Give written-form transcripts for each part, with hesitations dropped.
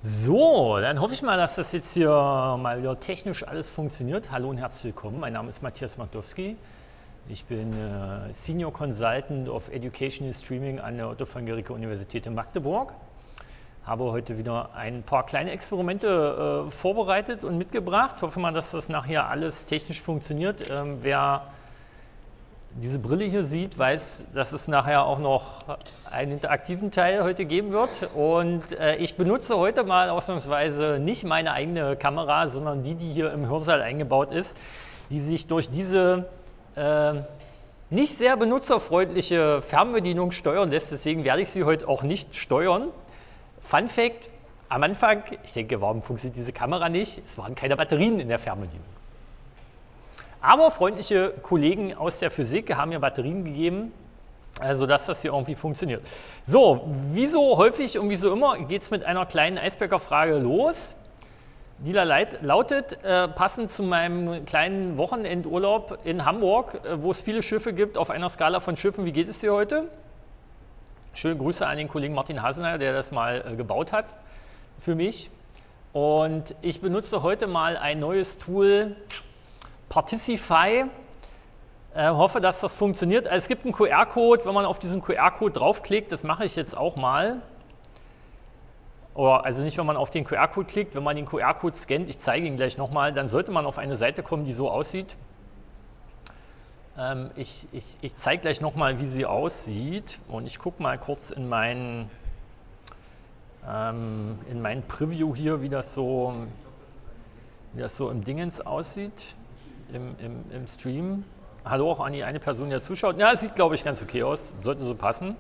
So, dann hoffe ich mal, dass das jetzt hier mal wieder technisch alles funktioniert. Hallo und herzlich willkommen. Mein Name ist Matthias Magdowski. Ich bin Senior Consultant of Educational Streaming an der Otto von Guericke Universität in Magdeburg. Habe heute wieder ein paar kleine Experimente vorbereitet und mitgebracht. Hoffe mal, dass das nachher alles technisch funktioniert. Wer diese Brille hier sieht, weiß, dass es nachher auch noch einen interaktiven Teil heute geben wird. Und ich benutze heute mal ausnahmsweise nicht meine eigene Kamera, sondern die hier im Hörsaal eingebaut ist, die sich durch diese nicht sehr benutzerfreundliche Fernbedienung steuern lässt. Deswegen werde ich sie heute auch nicht steuern. Fun Fact, am Anfang, ich denke, warum funktioniert diese Kamera nicht? Es waren keine Batterien in der Fernbedienung. Aber freundliche Kollegen aus der Physik haben mir Batterien gegeben, sodass das hier irgendwie funktioniert. So, wie so häufig und wie so immer geht es mit einer kleinen Icebreaker-Frage los. Die lautet, passend zu meinem kleinen Wochenendurlaub in Hamburg, wo es viele Schiffe gibt, auf einer Skala von Schiffen, wie geht es dir heute? Schöne Grüße an den Kollegen Martin Hasener, der das mal gebaut hat für mich. Und ich benutze heute mal ein neues Tool, Particify. Hoffe, dass das funktioniert. Also es gibt einen QR-Code, wenn man auf diesen QR-Code draufklickt, das mache ich jetzt auch mal. Oder also nicht, wenn man auf den QR-Code klickt, wenn man den QR-Code scannt, ich zeige ihn gleich nochmal, dann sollte man auf eine Seite kommen, die so aussieht. Ich zeige gleich nochmal, wie sie aussieht. Und ich gucke mal kurz in mein Preview hier, wie das so im Dingens aussieht. Im Stream. Hallo auch an die eine Person, die da zuschaut. Ja, es sieht, glaube ich, ganz okay aus. Sollte so passen.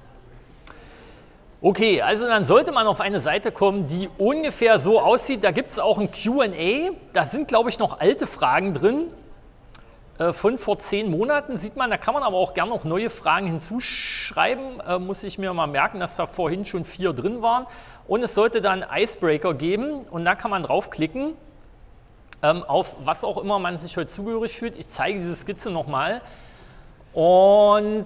Okay, also dann sollte man auf eine Seite kommen, die ungefähr so aussieht. Da gibt es auch ein Q&A. Da sind, glaube ich, noch alte Fragen drin. Von vor 10 Monaten sieht man. Da kann man aber auch gerne noch neue Fragen hinzuschreiben. Muss ich mir mal merken, dass da vorhin schon 4 drin waren. Und es sollte dann Icebreaker geben. Und da kann man draufklicken. Auf was auch immer man sich heute zugehörig fühlt. Ich zeige diese Skizze nochmal. Und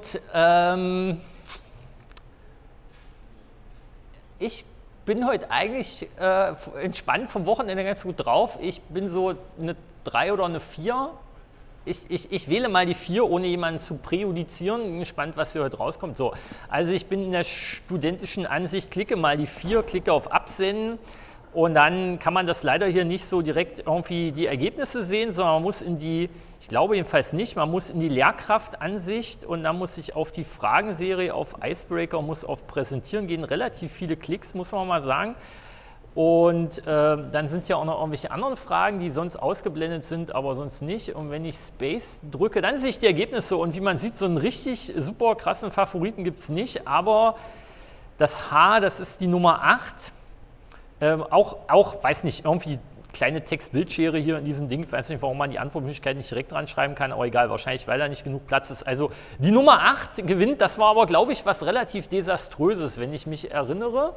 ich bin heute eigentlich entspannt vom Wochenende ganz gut drauf. Ich bin so eine 3 oder eine 4. Ich wähle mal die 4, ohne jemanden zu präjudizieren. Bin gespannt, was hier heute rauskommt. So, also ich bin in der studentischen Ansicht, klicke mal die 4, klicke auf Absenden. Und dann kann man das leider hier nicht so direkt irgendwie die Ergebnisse sehen, sondern man muss in die, ich glaube jedenfalls nicht, man muss in die Lehrkraftansicht und dann muss ich auf die Fragenserie, auf Icebreaker, muss auf Präsentieren gehen. Relativ viele Klicks, muss man mal sagen. Und dann sind ja auch noch irgendwelche anderen Fragen, die sonst ausgeblendet sind, aber sonst nicht. Und wenn ich Space drücke, dann sehe ich die Ergebnisse. Und wie man sieht, so einen richtig super krassen Favoriten gibt es nicht. Aber das H, das ist die Nummer 8. Auch, weiß nicht, irgendwie kleine Text-Bildschere hier in diesem Ding. Ich weiß nicht, warum man die Antwortmöglichkeit nicht direkt dran schreiben kann, aber egal, wahrscheinlich, weil da nicht genug Platz ist. Also die Nummer 8 gewinnt, das war aber, glaube ich, was relativ Desaströses, wenn ich mich erinnere.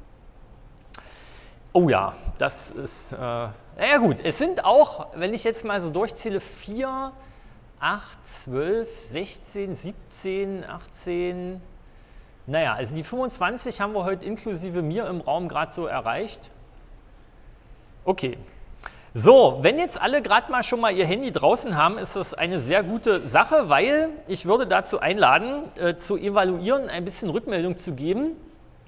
Oh ja, das ist, ja gut, es sind auch, wenn ich jetzt mal so durchzähle, 4, 8, 12, 16, 17, 18... Naja, also die 25 haben wir heute inklusive mir im Raum gerade so erreicht. Okay. So, wenn jetzt alle gerade mal schon mal ihr Handy draußen haben, ist das eine sehr gute Sache, weil ich würde dazu einladen, zu evaluieren, ein bisschen Rückmeldung zu geben.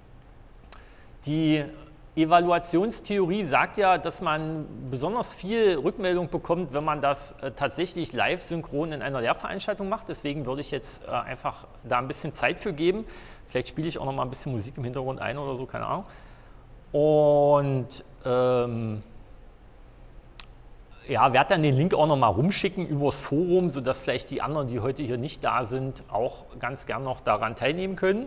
Die Evaluationstheorie sagt ja, dass man besonders viel Rückmeldung bekommt, wenn man das tatsächlich live synchron in einer Lehrveranstaltung macht. Deswegen würde ich jetzt einfach da ein bisschen Zeit für geben. Vielleicht spiele ich auch noch mal ein bisschen Musik im Hintergrund ein oder so, keine Ahnung. Und ja, werde dann den Link auch noch mal rumschicken übers Forum, sodass vielleicht die anderen, die heute hier nicht da sind, auch ganz gern noch daran teilnehmen können.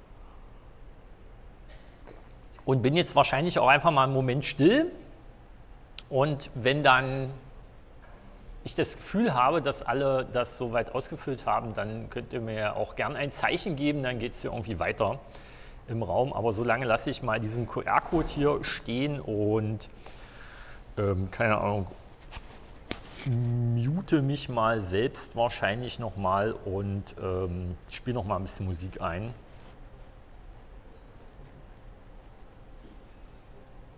Und bin jetzt wahrscheinlich auch einfach mal einen Moment still. Und wenn dann ich das Gefühl habe, dass alle das soweit ausgefüllt haben, dann könnt ihr mir auch gern ein Zeichen geben, dann geht es hier irgendwie weiter im Raum. Aber solange lasse ich mal diesen QR-Code hier stehen und, keine Ahnung, mute mich mal selbst wahrscheinlich nochmal und spiele nochmal ein bisschen Musik ein.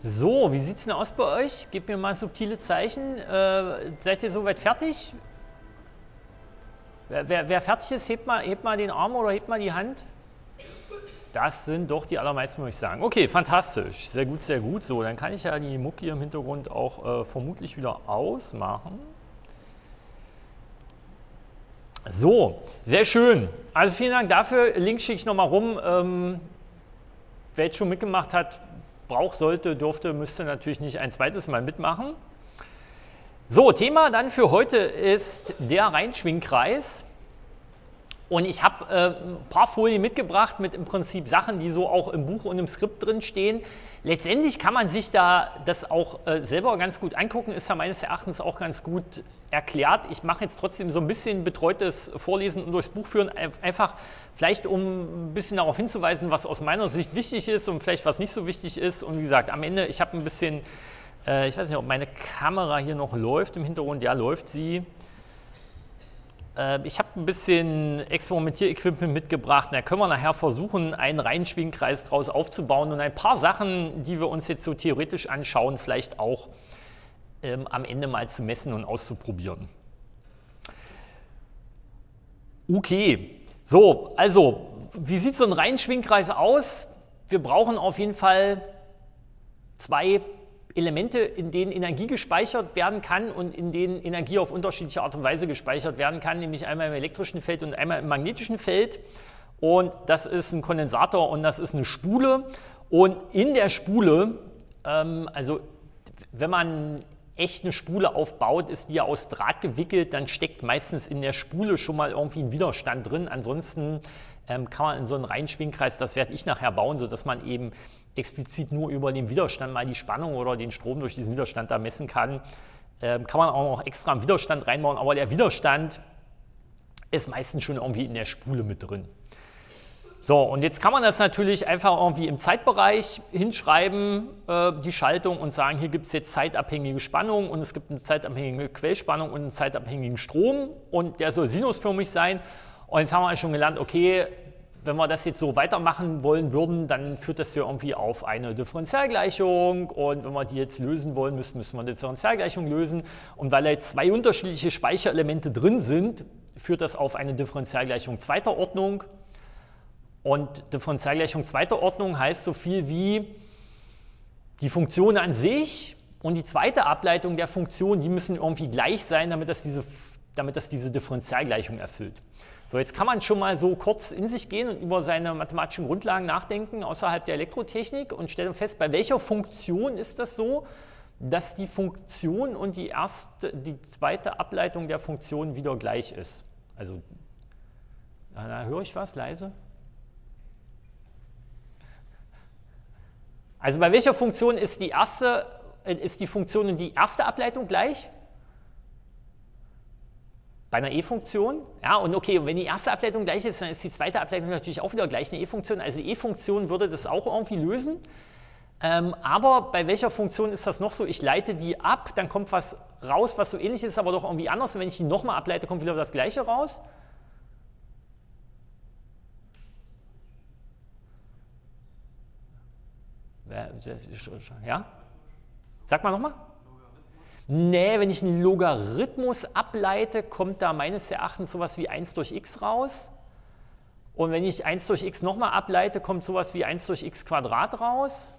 So, wie sieht es denn aus bei euch? Gebt mir mal subtile Zeichen. Seid ihr soweit fertig? Wer fertig ist, hebt mal den Arm oder hebt mal die Hand. Das sind doch die allermeisten, würde ich sagen. Okay, fantastisch. Sehr gut, sehr gut. So, dann kann ich ja die Mucki im Hintergrund auch vermutlich wieder ausmachen. So, sehr schön. Also vielen Dank dafür. Link schicke ich nochmal rum. Wer jetzt schon mitgemacht hat, braucht, sollte, durfte, müsste natürlich nicht ein zweites Mal mitmachen. So, Thema dann für heute ist der Reinschwingkreis. Und ich habe ein paar Folien mitgebracht mit im Prinzip Sachen, die so auch im Buch und im Skript drin stehen. Letztendlich kann man sich da das auch selber ganz gut angucken, ist da meines Erachtens auch ganz gut erklärt. Ich mache jetzt trotzdem so ein bisschen betreutes Vorlesen und durchs Buch führen, einfach vielleicht um ein bisschen darauf hinzuweisen, was aus meiner Sicht wichtig ist und vielleicht was nicht so wichtig ist. Und wie gesagt, am Ende, ich habe ein bisschen, ich weiß nicht, ob meine Kamera hier noch läuft im Hintergrund, ja, läuft sie. Ich habe ein bisschen Experimentierequipment mitgebracht. Da können wir nachher versuchen, einen Reinschwingkreis draus aufzubauen und ein paar Sachen, die wir uns jetzt so theoretisch anschauen, vielleicht auch am Ende mal zu messen und auszuprobieren. Okay, so, also, wie sieht so ein Reinschwingkreis aus? Wir brauchen auf jeden Fall zwei Elemente, in denen Energie gespeichert werden kann und in denen Energie auf unterschiedliche Art und Weise gespeichert werden kann, nämlich einmal im elektrischen Feld und einmal im magnetischen Feld. Und das ist ein Kondensator und das ist eine Spule. Und in der Spule, also wenn man echt eine Spule aufbaut, ist die ja aus Draht gewickelt, dann steckt meistens in der Spule schon mal irgendwie ein Widerstand drin. Ansonsten kann man in so einen Reinschwingkreis, das werde ich nachher bauen, sodass man eben explizit nur über den Widerstand mal die Spannung oder den Strom durch diesen Widerstand da messen kann. Kann man auch noch extra einen Widerstand reinbauen, aber der Widerstand ist meistens schon irgendwie in der Spule mit drin. So, und jetzt kann man das natürlich einfach irgendwie im Zeitbereich hinschreiben, die Schaltung, und sagen, hier gibt es jetzt zeitabhängige Spannung und es gibt eine zeitabhängige Quellspannung und einen zeitabhängigen Strom und der soll sinusförmig sein. Und jetzt haben wir schon gelernt, okay, wenn wir das jetzt so weitermachen wollen würden, dann führt das ja irgendwie auf eine Differentialgleichung, und wenn wir die jetzt lösen wollen, müssen wir eine Differentialgleichung lösen, und weil da jetzt zwei unterschiedliche Speicherelemente drin sind, führt das auf eine Differentialgleichung zweiter Ordnung, und Differentialgleichung zweiter Ordnung heißt so viel wie die Funktion an sich und die zweite Ableitung der Funktion, die müssen irgendwie gleich sein, damit das diese Differentialgleichung erfüllt. So, jetzt kann man schon mal so kurz in sich gehen und über seine mathematischen Grundlagen nachdenken außerhalb der Elektrotechnik und stellen fest, bei welcher Funktion ist das so, dass die Funktion und die zweite Ableitung der Funktion wieder gleich ist. Also, da höre ich was, leise. Also bei welcher Funktion ist die Funktion und die erste Ableitung gleich? Bei einer E-Funktion, ja, und okay, und wenn die erste Ableitung gleich ist, dann ist die zweite Ableitung natürlich auch wieder gleich eine E-Funktion. Also die E-Funktion würde das auch irgendwie lösen. Aber bei welcher Funktion ist das noch so? Ich leite die ab, dann kommt was raus, was so ähnlich ist, aber doch irgendwie anders. Und wenn ich die nochmal ableite, kommt wieder das Gleiche raus. Ja? Sag mal nochmal. Nee, wenn ich einen Logarithmus ableite, kommt da meines Erachtens sowas wie 1 durch x raus. Und wenn ich 1 durch x nochmal ableite, kommt sowas wie 1 durch x Quadrat raus.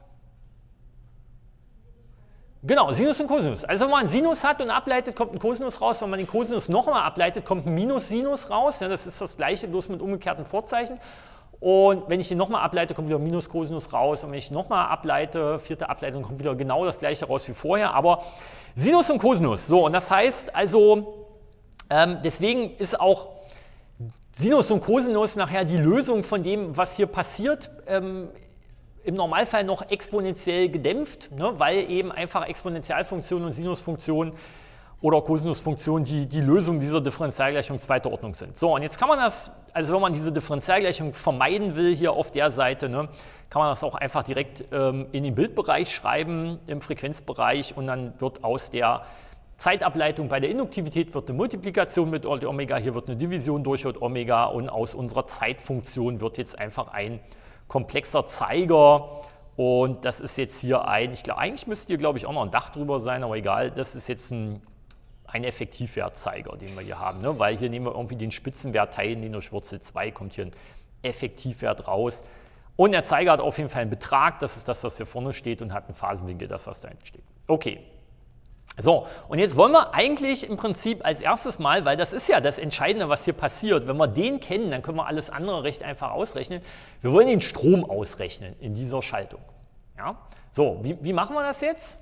Genau, Sinus und Cosinus. Also wenn man einen Sinus hat und ableitet, kommt ein Cosinus raus. Wenn man den Cosinus nochmal ableitet, kommt ein Minus-Sinus raus. Ja, das ist das Gleiche, bloß mit umgekehrten Vorzeichen. Und wenn ich den nochmal ableite, kommt wieder Minus-Cosinus raus. Und wenn ich nochmal ableite, vierte Ableitung, kommt wieder genau das Gleiche raus wie vorher. Aber Sinus und Cosinus. So, und das heißt also, deswegen ist auch Sinus und Cosinus nachher die Lösung von dem, was hier passiert, im Normalfall noch exponentiell gedämpft, ne, weil eben einfach Exponentialfunktionen und Sinusfunktionen oder Cosinusfunktionen die Lösung dieser Differentialgleichung zweiter Ordnung sind. So, und jetzt kann man das, also wenn man diese Differentialgleichung vermeiden will hier auf der Seite, ne, kann man das auch einfach direkt in den Bildbereich schreiben, im Frequenzbereich, und dann wird aus der Zeitableitung bei der Induktivität wird eine Multiplikation mit Omega, hier wird eine Division durch Omega, und aus unserer Zeitfunktion wird jetzt einfach ein komplexer Zeiger Und das ist jetzt hier ich glaube, eigentlich müsste hier, glaube ich, auch noch ein Dach drüber sein, aber egal, das ist jetzt ein Effektivwertzeiger, den wir hier haben, ne? Weil hier nehmen wir irgendwie den Spitzenwert, teilen den durch Wurzel 2, kommt hier ein Effektivwert raus. Und der Zeiger hat auf jeden Fall einen Betrag, das ist das, was hier vorne steht, und hat einen Phasenwinkel, das, was da hinten steht. Okay. So, und jetzt wollen wir eigentlich im Prinzip als erstes mal, weil das ist ja das Entscheidende, was hier passiert, wenn wir den kennen, dann können wir alles andere recht einfach ausrechnen. Wir wollen den Strom ausrechnen in dieser Schaltung. Ja? So, wie machen wir das jetzt?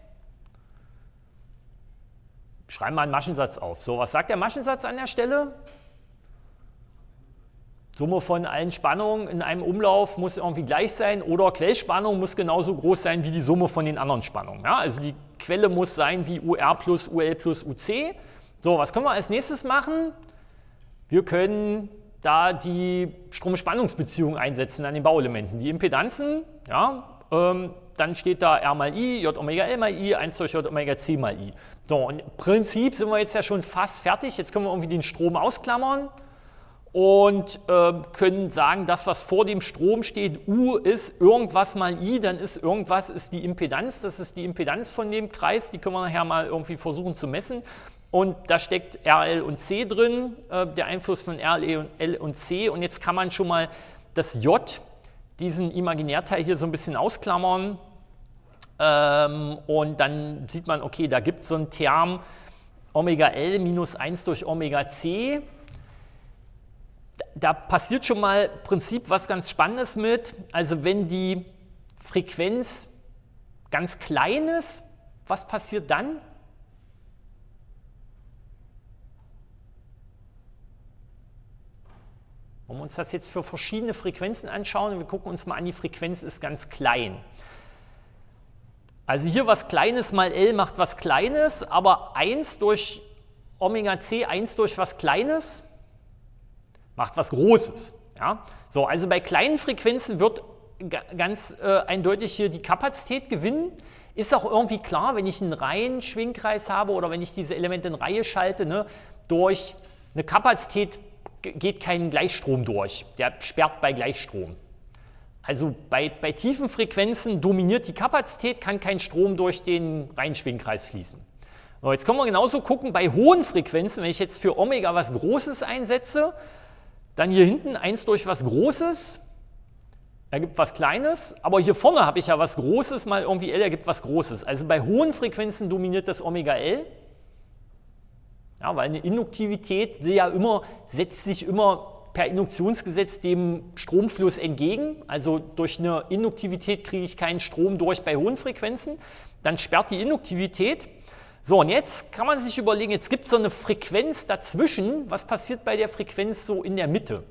Schreiben wir einen Maschensatz auf. So, was sagt der Maschensatz an der Stelle? Summe von allen Spannungen in einem Umlauf muss irgendwie gleich sein oder Quellspannung muss genauso groß sein wie die Summe von den anderen Spannungen. Ja, also die Quelle muss sein wie UR plus UL plus UC. So, was können wir als nächstes machen? Wir können da die Strom-Spannungsbeziehung einsetzen an den Bauelementen. Die Impedanzen, ja, dann steht da R mal I, J Omega L mal I, 1 durch J Omega C mal I. So, und im Prinzip sind wir jetzt ja schon fast fertig. Jetzt können wir irgendwie den Strom ausklammern und können sagen, das, was vor dem Strom steht, U ist irgendwas mal I, dann ist irgendwas ist die Impedanz, das ist die Impedanz von dem Kreis, die können wir nachher mal irgendwie versuchen zu messen. Und da steckt RL und C drin, der Einfluss von RL und C. Und jetzt kann man schon mal das J, diesen Imaginärteil hier so ein bisschen ausklammern. Und dann sieht man, okay, da gibt es so einen Term Omega L minus 1 durch Omega C. Da passiert schon mal im Prinzip was ganz Spannendes mit. Also wenn die Frequenz ganz klein ist, was passiert dann? Wollen wir uns das jetzt für verschiedene Frequenzen anschauen? Wir gucken uns mal an, die Frequenz ist ganz klein. Also hier was Kleines mal L macht was Kleines, aber 1 durch Omega C, 1 durch was Kleines, macht was Großes. Ja? So, also bei kleinen Frequenzen wird ganz eindeutig hier die Kapazität gewinnen. Ist auch irgendwie klar, wenn ich einen Reihenschwingkreis habe oder wenn ich diese Elemente in Reihe schalte, ne, durch eine Kapazität geht kein Gleichstrom durch. Der sperrt bei Gleichstrom. Also bei tiefen Frequenzen dominiert die Kapazität, kann kein Strom durch den Reihenschwingkreis fließen. So, jetzt können wir genauso gucken, bei hohen Frequenzen, wenn ich jetzt für Omega was Großes einsetze, dann hier hinten 1 durch was Großes, ergibt was Kleines, aber hier vorne habe ich ja was Großes mal irgendwie L ergibt was Großes. Also bei hohen Frequenzen dominiert das Omega L, ja, weil eine Induktivität setzt sich immer per Induktionsgesetz dem Stromfluss entgegen. Also durch eine Induktivität kriege ich keinen Strom durch bei hohen Frequenzen. Dann sperrt die Induktivität. So, und jetzt kann man sich überlegen, jetzt gibt es so eine Frequenz dazwischen. Was passiert bei der Frequenz so in der Mitte?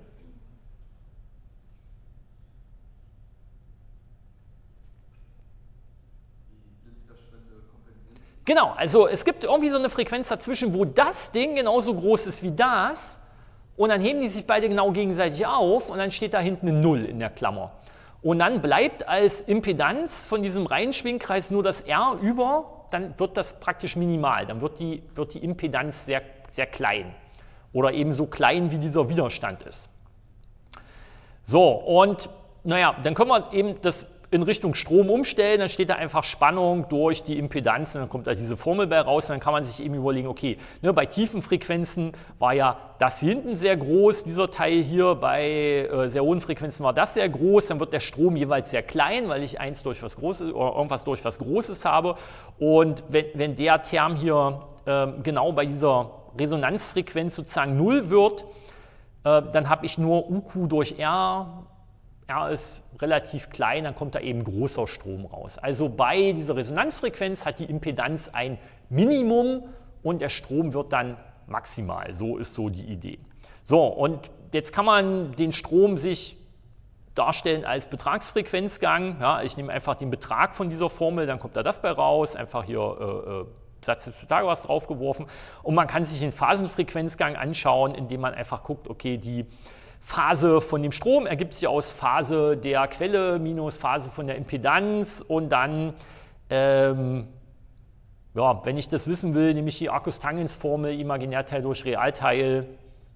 Genau, also es gibt irgendwie so eine Frequenz dazwischen, wo das Ding genauso groß ist wie das und dann heben die sich beide genau gegenseitig auf und dann steht da hinten eine 0 in der Klammer. Und dann bleibt als Impedanz von diesem Reihenschwingkreis nur das R über, dann wird das praktisch minimal, dann wird die Impedanz sehr, sehr klein oder eben so klein, wie dieser Widerstand ist. So, und naja, dann können wir eben das in Richtung Strom umstellen, dann steht da einfach Spannung durch die Impedanz und dann kommt da diese Formel bei raus und dann kann man sich eben überlegen, okay, ne, bei tiefen Frequenzen war ja das hier hinten sehr groß, dieser Teil hier, bei sehr hohen Frequenzen war das sehr groß, dann wird der Strom jeweils sehr klein, weil ich eins durch was Großes oder irgendwas durch was Großes habe und wenn der Term hier genau bei dieser Resonanzfrequenz sozusagen 0 wird, dann habe ich nur UQ durch R. R ist relativ klein, dann kommt da eben großer Strom raus. Also bei dieser Resonanzfrequenz hat die Impedanz ein Minimum und der Strom wird dann maximal. So ist so die Idee. So, und jetzt kann man den Strom sich darstellen als Betragsfrequenzgang. Ja, ich nehme einfach den Betrag von dieser Formel, dann kommt da das bei raus, einfach hier Satz des Pythagoras draufgeworfen. Und man kann sich den Phasenfrequenzgang anschauen, indem man einfach guckt, okay, die Phase von dem Strom ergibt sich aus Phase der Quelle minus Phase von der Impedanz und dann, ja, wenn ich das wissen will, nehme ich die Arcus-Tangens-Formel, Imaginärteil durch Realteil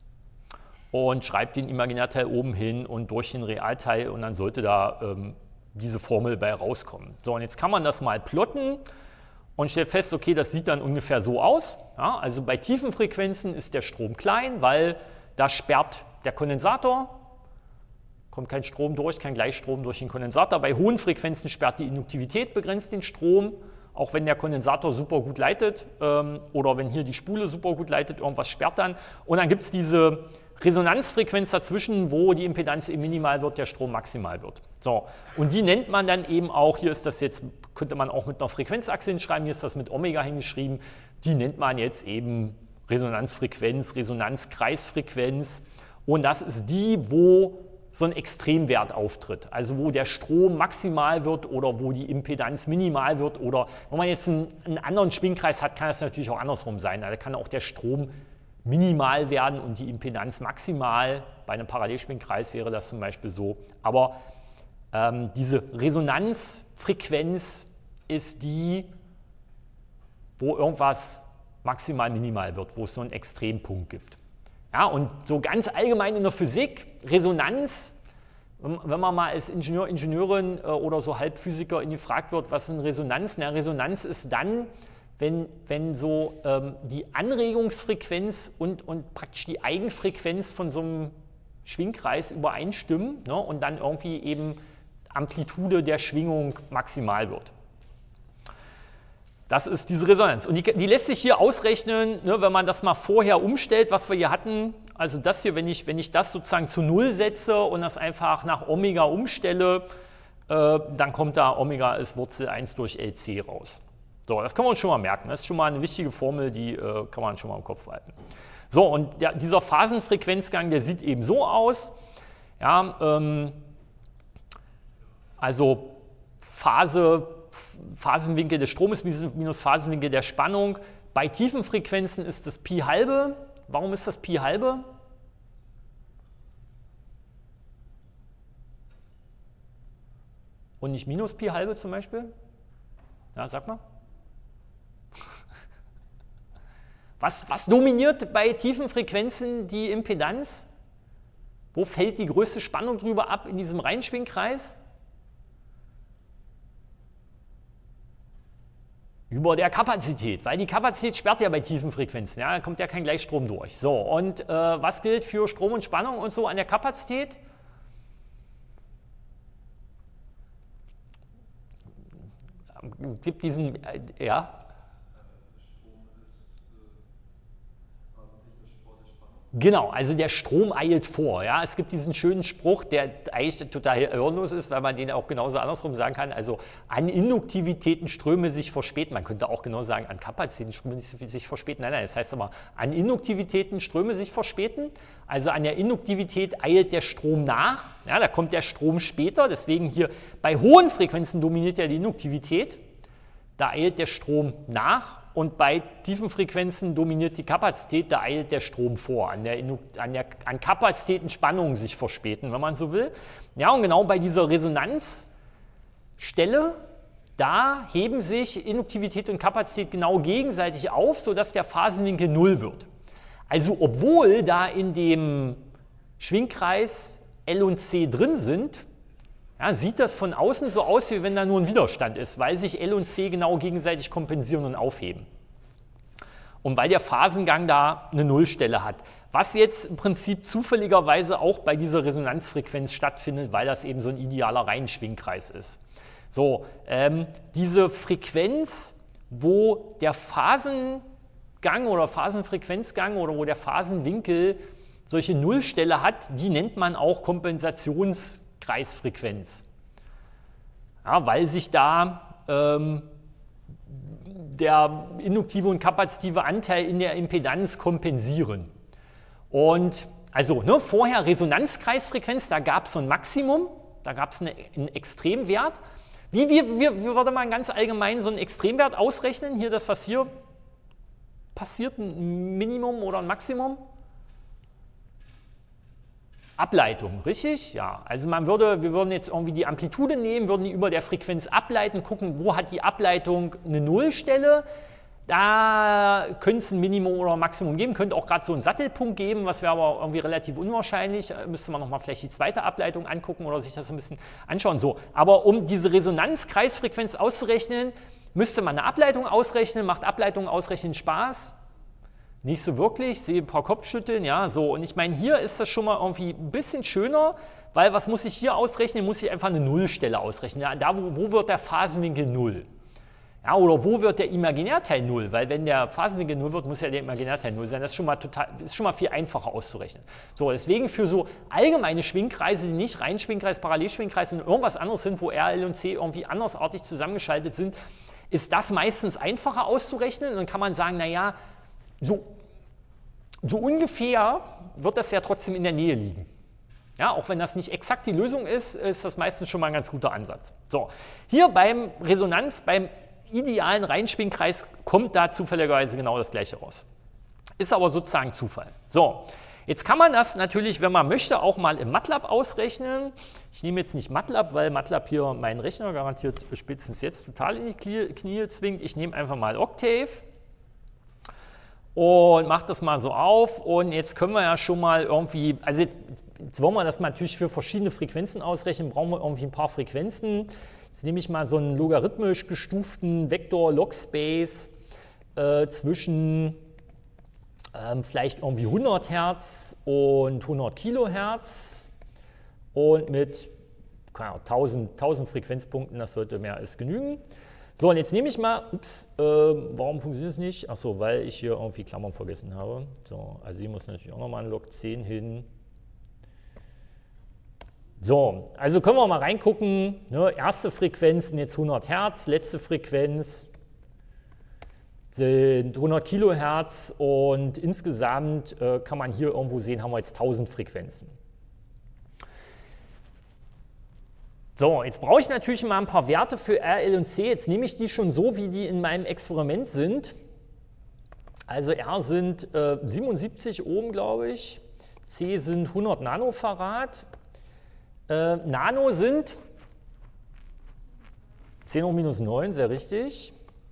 und schreibe den Imaginärteil oben hin und durch den Realteil und dann sollte da diese Formel bei rauskommen. So, und jetzt kann man das mal plotten und stellt fest, okay, das sieht dann ungefähr so aus. Ja, also bei tiefen Frequenzen ist der Strom klein, weil da sperrt der Kondensator, kommt kein Strom durch, kein Gleichstrom durch den Kondensator. Bei hohen Frequenzen sperrt die Induktivität, begrenzt den Strom, auch wenn der Kondensator super gut leitet oder wenn hier die Spule super gut leitet, irgendwas sperrt dann. Und dann gibt es diese Resonanzfrequenz dazwischen, wo die Impedanz eben minimal wird, der Strom maximal wird. So, und die nennt man dann eben auch, hier ist das jetzt, könnte man auch mit einer Frequenzachse hinschreiben, hier ist das mit Omega hingeschrieben, die nennt man jetzt eben Resonanzfrequenz, Resonanzkreisfrequenz. Und das ist die, wo so ein Extremwert auftritt, also wo der Strom maximal wird oder wo die Impedanz minimal wird. Oder wenn man jetzt einen anderen Schwingkreis hat, kann das natürlich auch andersrum sein. Da kann auch der Strom minimal werden und die Impedanz maximal. Bei einem Parallelschwingkreis wäre das zum Beispiel so. Aber diese Resonanzfrequenz ist die, wo irgendwas maximal minimal wird, wo es so einen Extrempunkt gibt. Ja, und so ganz allgemein in der Physik, Resonanz, wenn man mal als Ingenieur, Ingenieurin oder so Halbphysiker gefragt wird, was ist eine Resonanz? Na, Resonanz ist dann, wenn so die Anregungsfrequenz und praktisch die Eigenfrequenz von so einem Schwingkreis übereinstimmen, ne, und dann irgendwie eben Amplitude der Schwingung maximal wird. Das ist diese Resonanz. Und die lässt sich hier ausrechnen, ne, wenn man das mal vorher umstellt, was wir hier hatten. Also das hier, wenn ich das sozusagen zu 0 setze und das einfach nach Omega umstelle, dann kommt da Omega ist Wurzel 1 durch LC raus. So, das kann man uns schon mal merken. Das ist schon mal eine wichtige Formel, die kann man schon mal im Kopf behalten. So, und dieser Phasenfrequenzgang, der sieht eben so aus. Ja, also Phasenwinkel des Stromes minus Phasenwinkel der Spannung. Bei tiefen Frequenzen ist das Pi halbe. Warum ist das Pi halbe? Und nicht minus Pi halbe zum Beispiel? Ja, sag mal. Was dominiert bei tiefen Frequenzen die Impedanz? Wo fällt die größte Spannung drüber ab in diesem Reihenschwingkreis? Über der Kapazität, weil die Kapazität sperrt ja bei tiefen Frequenzen, ja, da kommt ja kein Gleichstrom durch. So, und was gilt für Strom und Spannung und so an der Kapazität? Gibt diesen, ja. Genau, also der Strom eilt vor. Ja? Es gibt diesen schönen Spruch, der eigentlich total hirnlos ist, weil man den auch genauso andersrum sagen kann. Also an Induktivitäten Ströme sich verspäten. Man könnte auch genau sagen, an Kapazitäten Ströme sich verspäten. Nein, das heißt aber, an Induktivitäten Ströme sich verspäten. Also an der Induktivität eilt der Strom nach. Ja, da kommt der Strom später. Deswegen hier bei hohen Frequenzen dominiert ja die Induktivität. Da eilt der Strom nach. Und bei tiefen Frequenzen dominiert die Kapazität, da eilt der Strom vor, an Kapazitäten Spannungen sich verspäten, wenn man so will. Ja, und genau bei dieser Resonanzstelle, da heben sich Induktivität und Kapazität genau gegenseitig auf, sodass der Phasenwinkel 0 wird. Also obwohl da in dem Schwingkreis L und C drin sind, ja, sieht das von außen so aus, wie wenn da nur ein Widerstand ist, weil sich L und C genau gegenseitig kompensieren und aufheben. Und weil der Phasengang da eine Nullstelle hat. Was jetzt im Prinzip zufälligerweise auch bei dieser Resonanzfrequenz stattfindet, weil das eben so ein idealer Reihenschwingkreis ist. So, diese Frequenz, wo der Phasengang oder Phasenfrequenzgang oder wo der Phasenwinkel solche Nullstelle hat, die nennt man auch Kompensationskreisfrequenz. Ja, weil sich da der induktive und kapazitive Anteil in der Impedanz kompensieren. Und also vorher Resonanzkreisfrequenz, da gab es so ein Maximum, da gab es einen Extremwert. Wie würde man ganz allgemein so einen Extremwert ausrechnen? Hier das, was hier passiert, ein Minimum oder ein Maximum? Ableitung, richtig? Ja, also wir würden jetzt irgendwie die Amplitude nehmen, würden die über der Frequenz ableiten, gucken, wo hat die Ableitung eine Nullstelle. Da könnte es ein Minimum oder Maximum geben, könnte auch gerade so einen Sattelpunkt geben, was wäre aber irgendwie relativ unwahrscheinlich. Müsste man nochmal vielleicht die zweite Ableitung angucken oder sich das ein bisschen anschauen. So, aber um diese Resonanzkreisfrequenz auszurechnen, müsste man eine Ableitung ausrechnen. Macht Ableitung ausrechnen Spaß? Nicht so wirklich, sehe ein paar Kopfschütteln, ja, so. Und ich meine, hier ist das schon mal irgendwie ein bisschen schöner, weil was muss ich hier ausrechnen? Muss ich einfach eine Nullstelle ausrechnen. Ja, da, wo wird der Phasenwinkel 0? Ja, oder wo wird der Imaginärteil 0? Weil wenn der Phasenwinkel 0 wird, muss ja der Imaginärteil 0 sein. Das ist schon mal viel einfacher auszurechnen. So, deswegen für so allgemeine Schwingkreise, die nicht rein Schwingkreis, Parallelschwingkreis und irgendwas anderes sind, wo R, L und C irgendwie andersartig zusammengeschaltet sind, ist das meistens einfacher auszurechnen. Und dann kann man sagen, naja, so ungefähr wird das ja trotzdem in der Nähe liegen. Ja, auch wenn das nicht exakt die Lösung ist, ist das meistens schon mal ein ganz guter Ansatz. So, hier beim Resonanz, beim idealen Reinschwingkreis kommt da zufälligerweise genau das Gleiche raus. Ist aber sozusagen Zufall. So, jetzt kann man das natürlich, wenn man möchte, auch mal im MATLAB ausrechnen. Ich nehme jetzt nicht MATLAB, weil MATLAB hier meinen Rechner garantiert spätestens jetzt total in die Knie zwingt. Ich nehme einfach mal Octave und mache das mal so auf. Und jetzt können wir ja schon mal irgendwie, also jetzt wollen wir das natürlich für verschiedene Frequenzen ausrechnen, brauchen wir irgendwie ein paar Frequenzen. Jetzt nehme ich mal so einen logarithmisch gestuften Vektor-Log-Space zwischen vielleicht irgendwie 100 Hertz und 100 Kilohertz und mit 1000 Frequenzpunkten, das sollte mehr als genügen. So, und jetzt nehme ich mal, warum funktioniert es nicht? Achso, weil ich hier irgendwie Klammern vergessen habe. So, also hier muss natürlich auch nochmal ein Log 10 hin. So, also können wir mal reingucken, ne, erste Frequenz sind jetzt 100 Hertz, letzte Frequenz sind 100 Kilohertz und insgesamt kann man hier irgendwo sehen, haben wir jetzt 1000 Frequenzen. So, jetzt brauche ich natürlich mal ein paar Werte für R, L und C. Jetzt nehme ich die schon so, wie die in meinem Experiment sind. Also R sind 77 Ohm, glaube ich, C sind 100 Nanofarad. Nano sind 10 hoch minus 9, sehr richtig.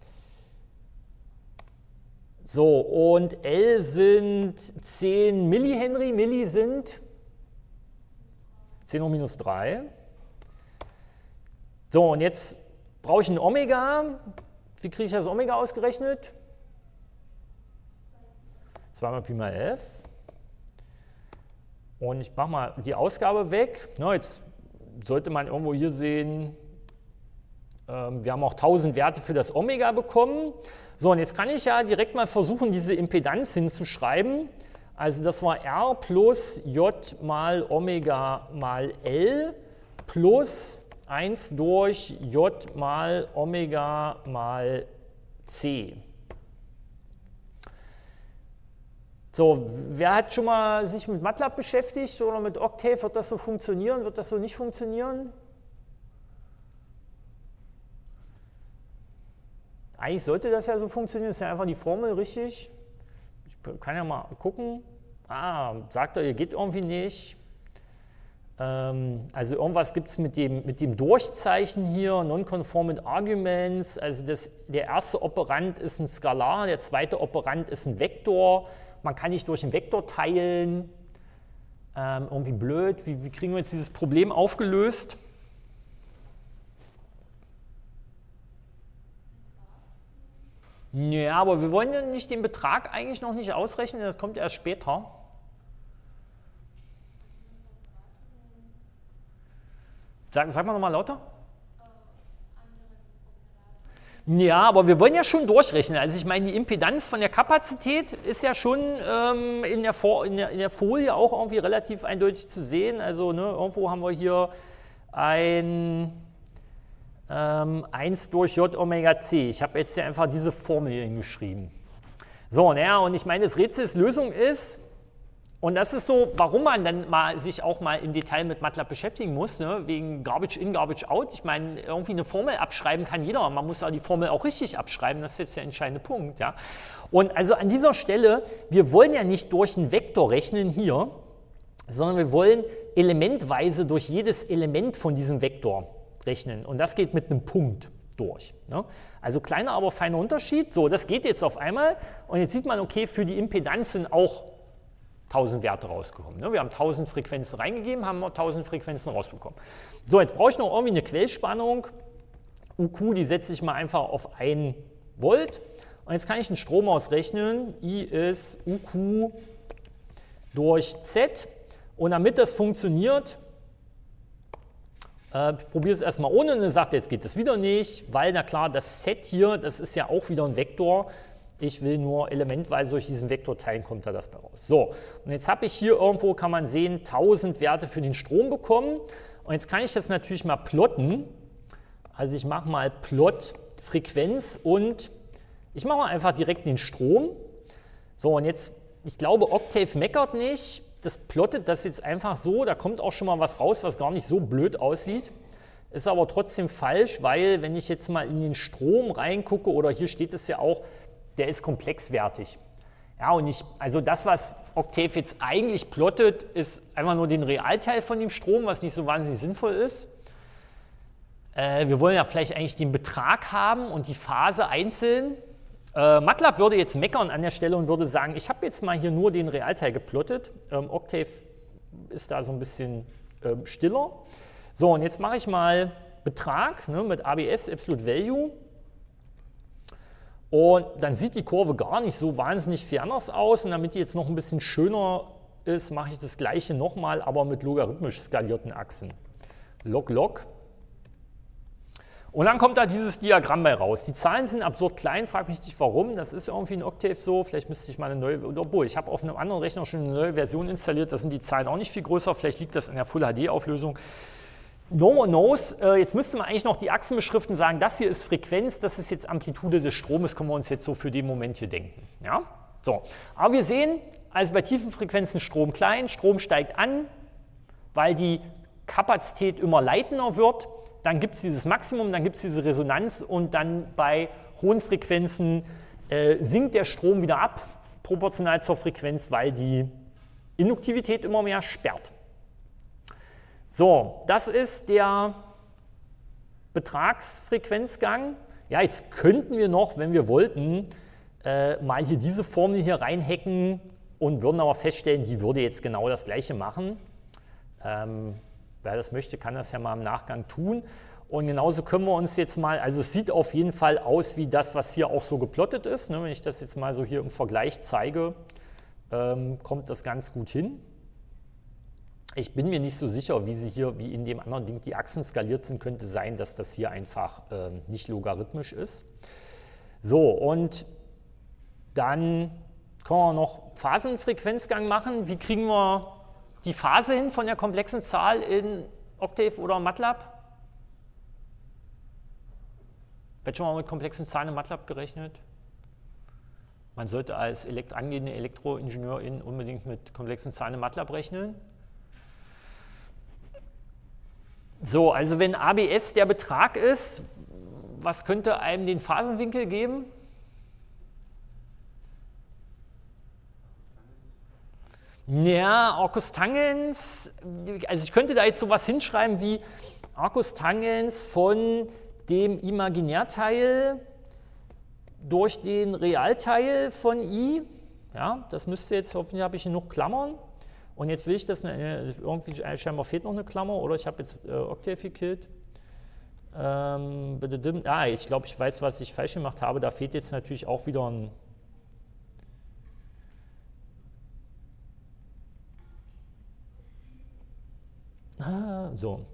So, und L sind 10 Millihenry, Milli sind 10 hoch minus 3. So, und jetzt brauche ich ein Omega. Wie kriege ich das Omega ausgerechnet? 2 mal Pi mal f. Und ich mache mal die Ausgabe weg. Na, jetzt sollte man irgendwo hier sehen, wir haben auch 1000 Werte für das Omega bekommen. So, und jetzt kann ich ja direkt mal versuchen, diese Impedanz hinzuschreiben. Also das war R plus J mal Omega mal L plus 1 durch J mal Omega mal C. So, wer hat schon mal sich mit MATLAB beschäftigt oder mit Octave? Wird das so funktionieren? Wird das so nicht funktionieren? Eigentlich sollte das ja so funktionieren, ist ja einfach die Formel richtig. Ich kann ja mal gucken. Sagt er, geht irgendwie nicht. Also irgendwas gibt es mit dem Durchzeichen hier, Non-Conformant Arguments. Also der erste Operand ist ein Skalar, der zweite Operand ist ein Vektor. Man kann nicht durch einen Vektor teilen. Irgendwie blöd. Wie kriegen wir jetzt dieses Problem aufgelöst? Ja, aber wir wollen ja nicht den Betrag eigentlich noch nicht ausrechnen, das kommt erst später. Sag mal nochmal lauter. Ja, aber wir wollen ja schon durchrechnen. Also ich meine, die Impedanz von der Kapazität ist ja schon in der Folie auch irgendwie relativ eindeutig zu sehen. Also ne, irgendwo haben wir hier ein 1 durch J Omega C. Ich habe jetzt hier einfach diese Formel hier hingeschrieben. So, naja, und ich meine, das Rätsels Lösung ist, und das ist so, warum man dann sich auch mal im Detail mit MATLAB beschäftigen muss, ne? Wegen Garbage in, Garbage out. Ich meine, irgendwie eine Formel abschreiben kann jeder. Man muss aber die Formel auch richtig abschreiben, das ist jetzt der entscheidende Punkt. Ja? Und also an dieser Stelle, wir wollen ja nicht durch einen Vektor rechnen hier, sondern wir wollen elementweise durch jedes Element von diesem Vektor rechnen. Und das geht mit einem Punkt. durch. Ne? Also kleiner, aber feiner Unterschied. So, das geht jetzt auf einmal und jetzt sieht man, okay, für die Impedanz sind auch 1000 Werte rausgekommen. Ne? Wir haben 1000 Frequenzen reingegeben, haben 1000 Frequenzen rausbekommen. So, jetzt brauche ich noch irgendwie eine Quellspannung. UQ, die setze ich mal einfach auf 1 Volt. Und jetzt kann ich den Strom ausrechnen. I ist UQ durch Z. Und damit das funktioniert, ich probiere es erstmal ohne und dann sagt er, jetzt geht das wieder nicht, weil, na klar, das Z hier, das ist ja auch wieder ein Vektor. Ich will nur elementweise durch diesen Vektor teilen, kommt da das bei raus. So, und jetzt habe ich hier irgendwo, kann man sehen, 1000 Werte für den Strom bekommen. Und jetzt kann ich das natürlich mal plotten. Also ich mache mal Plot Frequenz und ich mache mal einfach direkt den Strom. So, und jetzt, ich glaube, Octave meckert nicht. Das plottet das jetzt einfach so, da kommt auch schon mal was raus, was gar nicht so blöd aussieht. Ist aber trotzdem falsch, weil wenn ich jetzt mal in den Strom reingucke, oder hier steht es ja auch, der ist komplexwertig. Ja, und also das, was Octave jetzt eigentlich plottet, ist einfach nur den Realteil von dem Strom, was nicht so wahnsinnig sinnvoll ist. Wir wollen ja vielleicht eigentlich den Betrag haben und die Phase einzeln. MATLAB würde jetzt meckern an der Stelle und würde sagen, ich habe jetzt mal hier nur den Realteil geplottet. Octave ist da so ein bisschen stiller. So, und jetzt mache ich mal Betrag, ne, mit ABS, Absolute Value. Und dann sieht die Kurve gar nicht so wahnsinnig viel anders aus. Und damit die jetzt noch ein bisschen schöner ist, mache ich das gleiche nochmal, aber mit logarithmisch skalierten Achsen. Log, Log. Und dann kommt da dieses Diagramm bei raus. Die Zahlen sind absurd klein, frag mich nicht warum. Das ist irgendwie in Octave so. Vielleicht müsste ich mal eine neue, obwohl ich habe auf einem anderen Rechner schon eine neue Version installiert. Da sind die Zahlen auch nicht viel größer. Vielleicht liegt das in der Full HD Auflösung. No one knows. Jetzt müsste man eigentlich noch die Achsen beschriften, sagen, das hier ist Frequenz, das ist jetzt Amplitude des Stromes, können wir uns jetzt so für den Moment hier denken. Ja? So. Aber wir sehen, also bei tiefen Frequenzen Strom klein, Strom steigt an, weil die Kapazität immer leitender wird. Dann gibt es dieses Maximum, dann gibt es diese Resonanz und dann bei hohen Frequenzen sinkt der Strom wieder ab, proportional zur Frequenz, weil die Induktivität immer mehr sperrt. So, das ist der Betragsfrequenzgang. Ja, jetzt könnten wir noch, wenn wir wollten, mal hier diese Formel hier reinhacken und würden aber feststellen, die würde jetzt genau das Gleiche machen. Wer das möchte, kann das ja mal im Nachgang tun. Und genauso können wir uns jetzt mal, also es sieht auf jeden Fall aus wie das, was hier auch so geplottet ist. Ne? Wenn ich das jetzt mal so hier im Vergleich zeige, kommt das ganz gut hin. Ich bin mir nicht so sicher, wie sie hier, wie in dem anderen Ding die Achsen skaliert sind, könnte sein, dass das hier einfach nicht logarithmisch ist. So, und dann können wir noch Phasenfrequenzgang machen. Wie kriegen wir die Phase hin von der komplexen Zahl in Octave oder MATLAB? Wird schon mal mit komplexen Zahlen in MATLAB gerechnet? Man sollte als angehende Elektroingenieurin unbedingt mit komplexen Zahlen in MATLAB rechnen. So, also wenn ABS der Betrag ist, was könnte einem den Phasenwinkel geben? Ja, Arcus Tangens, also ich könnte da jetzt sowas hinschreiben wie Arcus Tangens von dem Imaginärteil durch den Realteil von I. Ja, das müsste jetzt, hoffentlich habe ich genug Klammern. Und jetzt will ich das, irgendwie scheinbar fehlt noch eine Klammer oder ich habe jetzt Octave gekillt. Ich glaube, ich weiß, was ich falsch gemacht habe. Da fehlt jetzt natürlich auch wieder ein. So.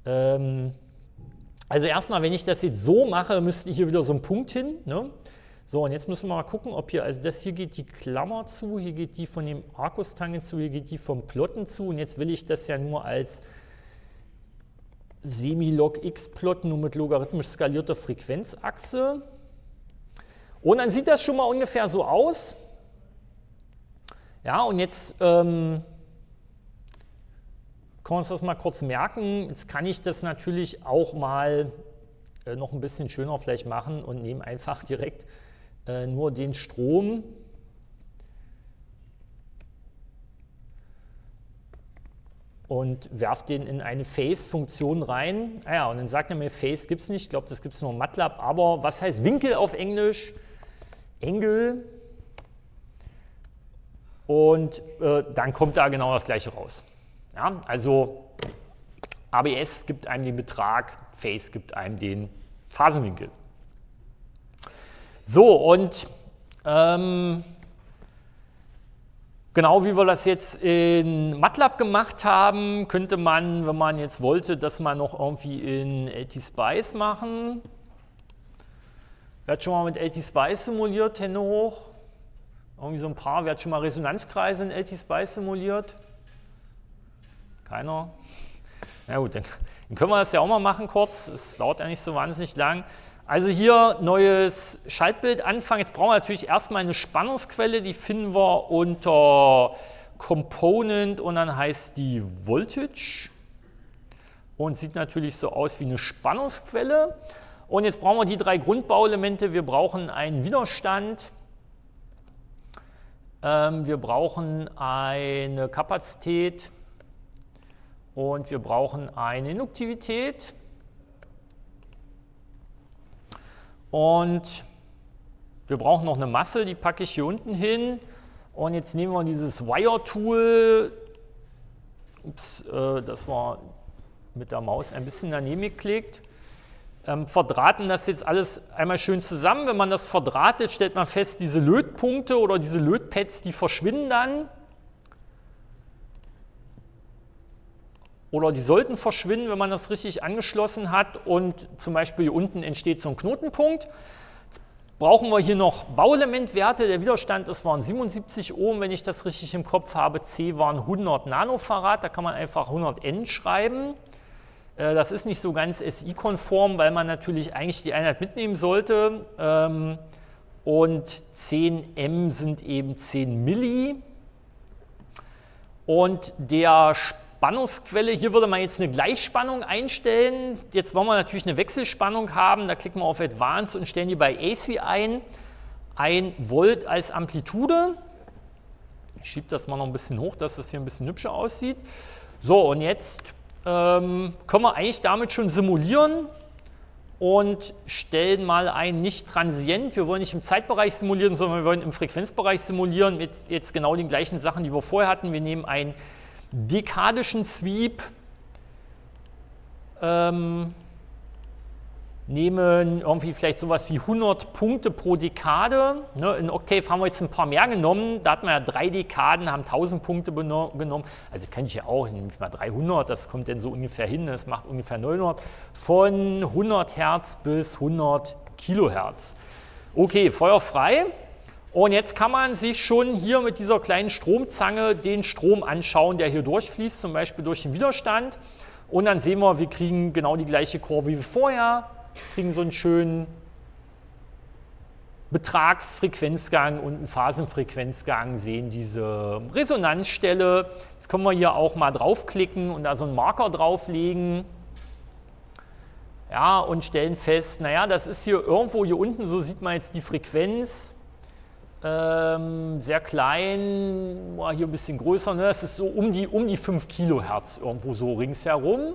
Also erstmal, wenn ich das jetzt so mache, müsste hier wieder so ein Punkt hin. Ne? So, und jetzt müssen wir mal gucken, ob hier, also das hier geht die Klammer zu, hier geht die von dem Arcus-Tangen zu, hier geht die vom Plotten zu. Und jetzt will ich das ja nur als Semi-Log X plotten, nur mit logarithmisch skalierter Frequenzachse. Und dann sieht das schon mal ungefähr so aus. Ja, und jetzt können wir uns das mal kurz merken. Jetzt kann ich das natürlich auch mal noch ein bisschen schöner vielleicht machen und nehme einfach direkt nur den Strom. und werfe den in eine Phase-Funktion rein. Ah ja, und dann sagt er mir, Phase gibt es nicht, ich glaube, das gibt es nur in MATLAB, aber was heißt Winkel auf Englisch? Engel. Und dann kommt da genau das Gleiche raus. Ja, also ABS gibt einem den Betrag, Phase gibt einem den Phasenwinkel. So, und genau wie wir das jetzt in MATLAB gemacht haben, könnte man, wenn man jetzt wollte, das mal noch irgendwie in LTSpice machen. Wer hat schon mal mit LTSpice simuliert? Hände hoch. Irgendwie so ein paar. Wer hat schon mal Resonanzkreise in LTSpice simuliert? Keiner? Na gut, dann können wir das ja auch mal machen kurz. Es dauert ja nicht so wahnsinnig lang. Also hier neues Schaltbild anfangen. Jetzt brauchen wir natürlich erstmal eine Spannungsquelle. Die finden wir unter Component und dann heißt die Voltage. Und sieht natürlich so aus wie eine Spannungsquelle. Und jetzt brauchen wir die drei Grundbauelemente. Wir brauchen einen Widerstand. Wir brauchen eine Kapazität. Und wir brauchen eine Induktivität. Und wir brauchen noch eine Masse, die packe ich hier unten hin. Und jetzt nehmen wir dieses Wire-Tool. Ups, das war mit der Maus ein bisschen daneben geklickt. Verdrahten das jetzt alles einmal schön zusammen. Wenn man das verdrahtet, stellt man fest, diese Lötpunkte oder diese Lötpads, die verschwinden dann. Oder die sollten verschwinden, wenn man das richtig angeschlossen hat und zum Beispiel hier unten entsteht so ein Knotenpunkt. Jetzt brauchen wir hier noch Bauelementwerte. Der Widerstand, das waren 77 Ohm, wenn ich das richtig im Kopf habe. C waren 100 Nanofarad, da kann man einfach 100 N schreiben. Das ist nicht so ganz SI-konform, weil man natürlich eigentlich die Einheit mitnehmen sollte. Und 10 M sind eben 10 Milli. Und der Spannungsquelle, hier würde man jetzt eine Gleichspannung einstellen. Jetzt wollen wir natürlich eine Wechselspannung haben. Da klicken wir auf Advanced und stellen die bei AC ein. 1 Volt als Amplitude. Ich schiebe das mal noch ein bisschen hoch, dass das hier ein bisschen hübscher aussieht. So, und jetzt können wir eigentlich damit schon simulieren und stellen mal ein nicht transient. Wir wollen nicht im Zeitbereich simulieren, sondern wir wollen im Frequenzbereich simulieren mit jetzt genau den gleichen Sachen, die wir vorher hatten. Wir nehmen einen dekadischen Sweep, nehmen irgendwie vielleicht sowas wie 100 Punkte pro Dekade. Ne, in Octave haben wir jetzt ein paar mehr genommen. Da hatten wir ja 3 Dekaden, haben 1000 Punkte genommen. Also kann ich ja auch, nehme ich mal 300, das kommt dann so ungefähr hin. Das macht ungefähr 900. Von 100 Hertz bis 100 Kilohertz. Okay, Feuer frei. Und jetzt kann man sich schon hier mit dieser kleinen Stromzange den Strom anschauen, der hier durchfließt, zum Beispiel durch den Widerstand. Und dann sehen wir, wir kriegen genau die gleiche Kurve wie vorher. Kriegen so einen schönen Betragsfrequenzgang und einen Phasenfrequenzgang, sehen diese Resonanzstelle. Jetzt können wir hier auch mal draufklicken und da so einen Marker drauflegen. Ja, und stellen fest, naja, das ist hier irgendwo hier unten, so sieht man jetzt die Frequenz. Sehr klein, hier ein bisschen größer, ne? Das ist so um die 5 Kilohertz irgendwo so ringsherum.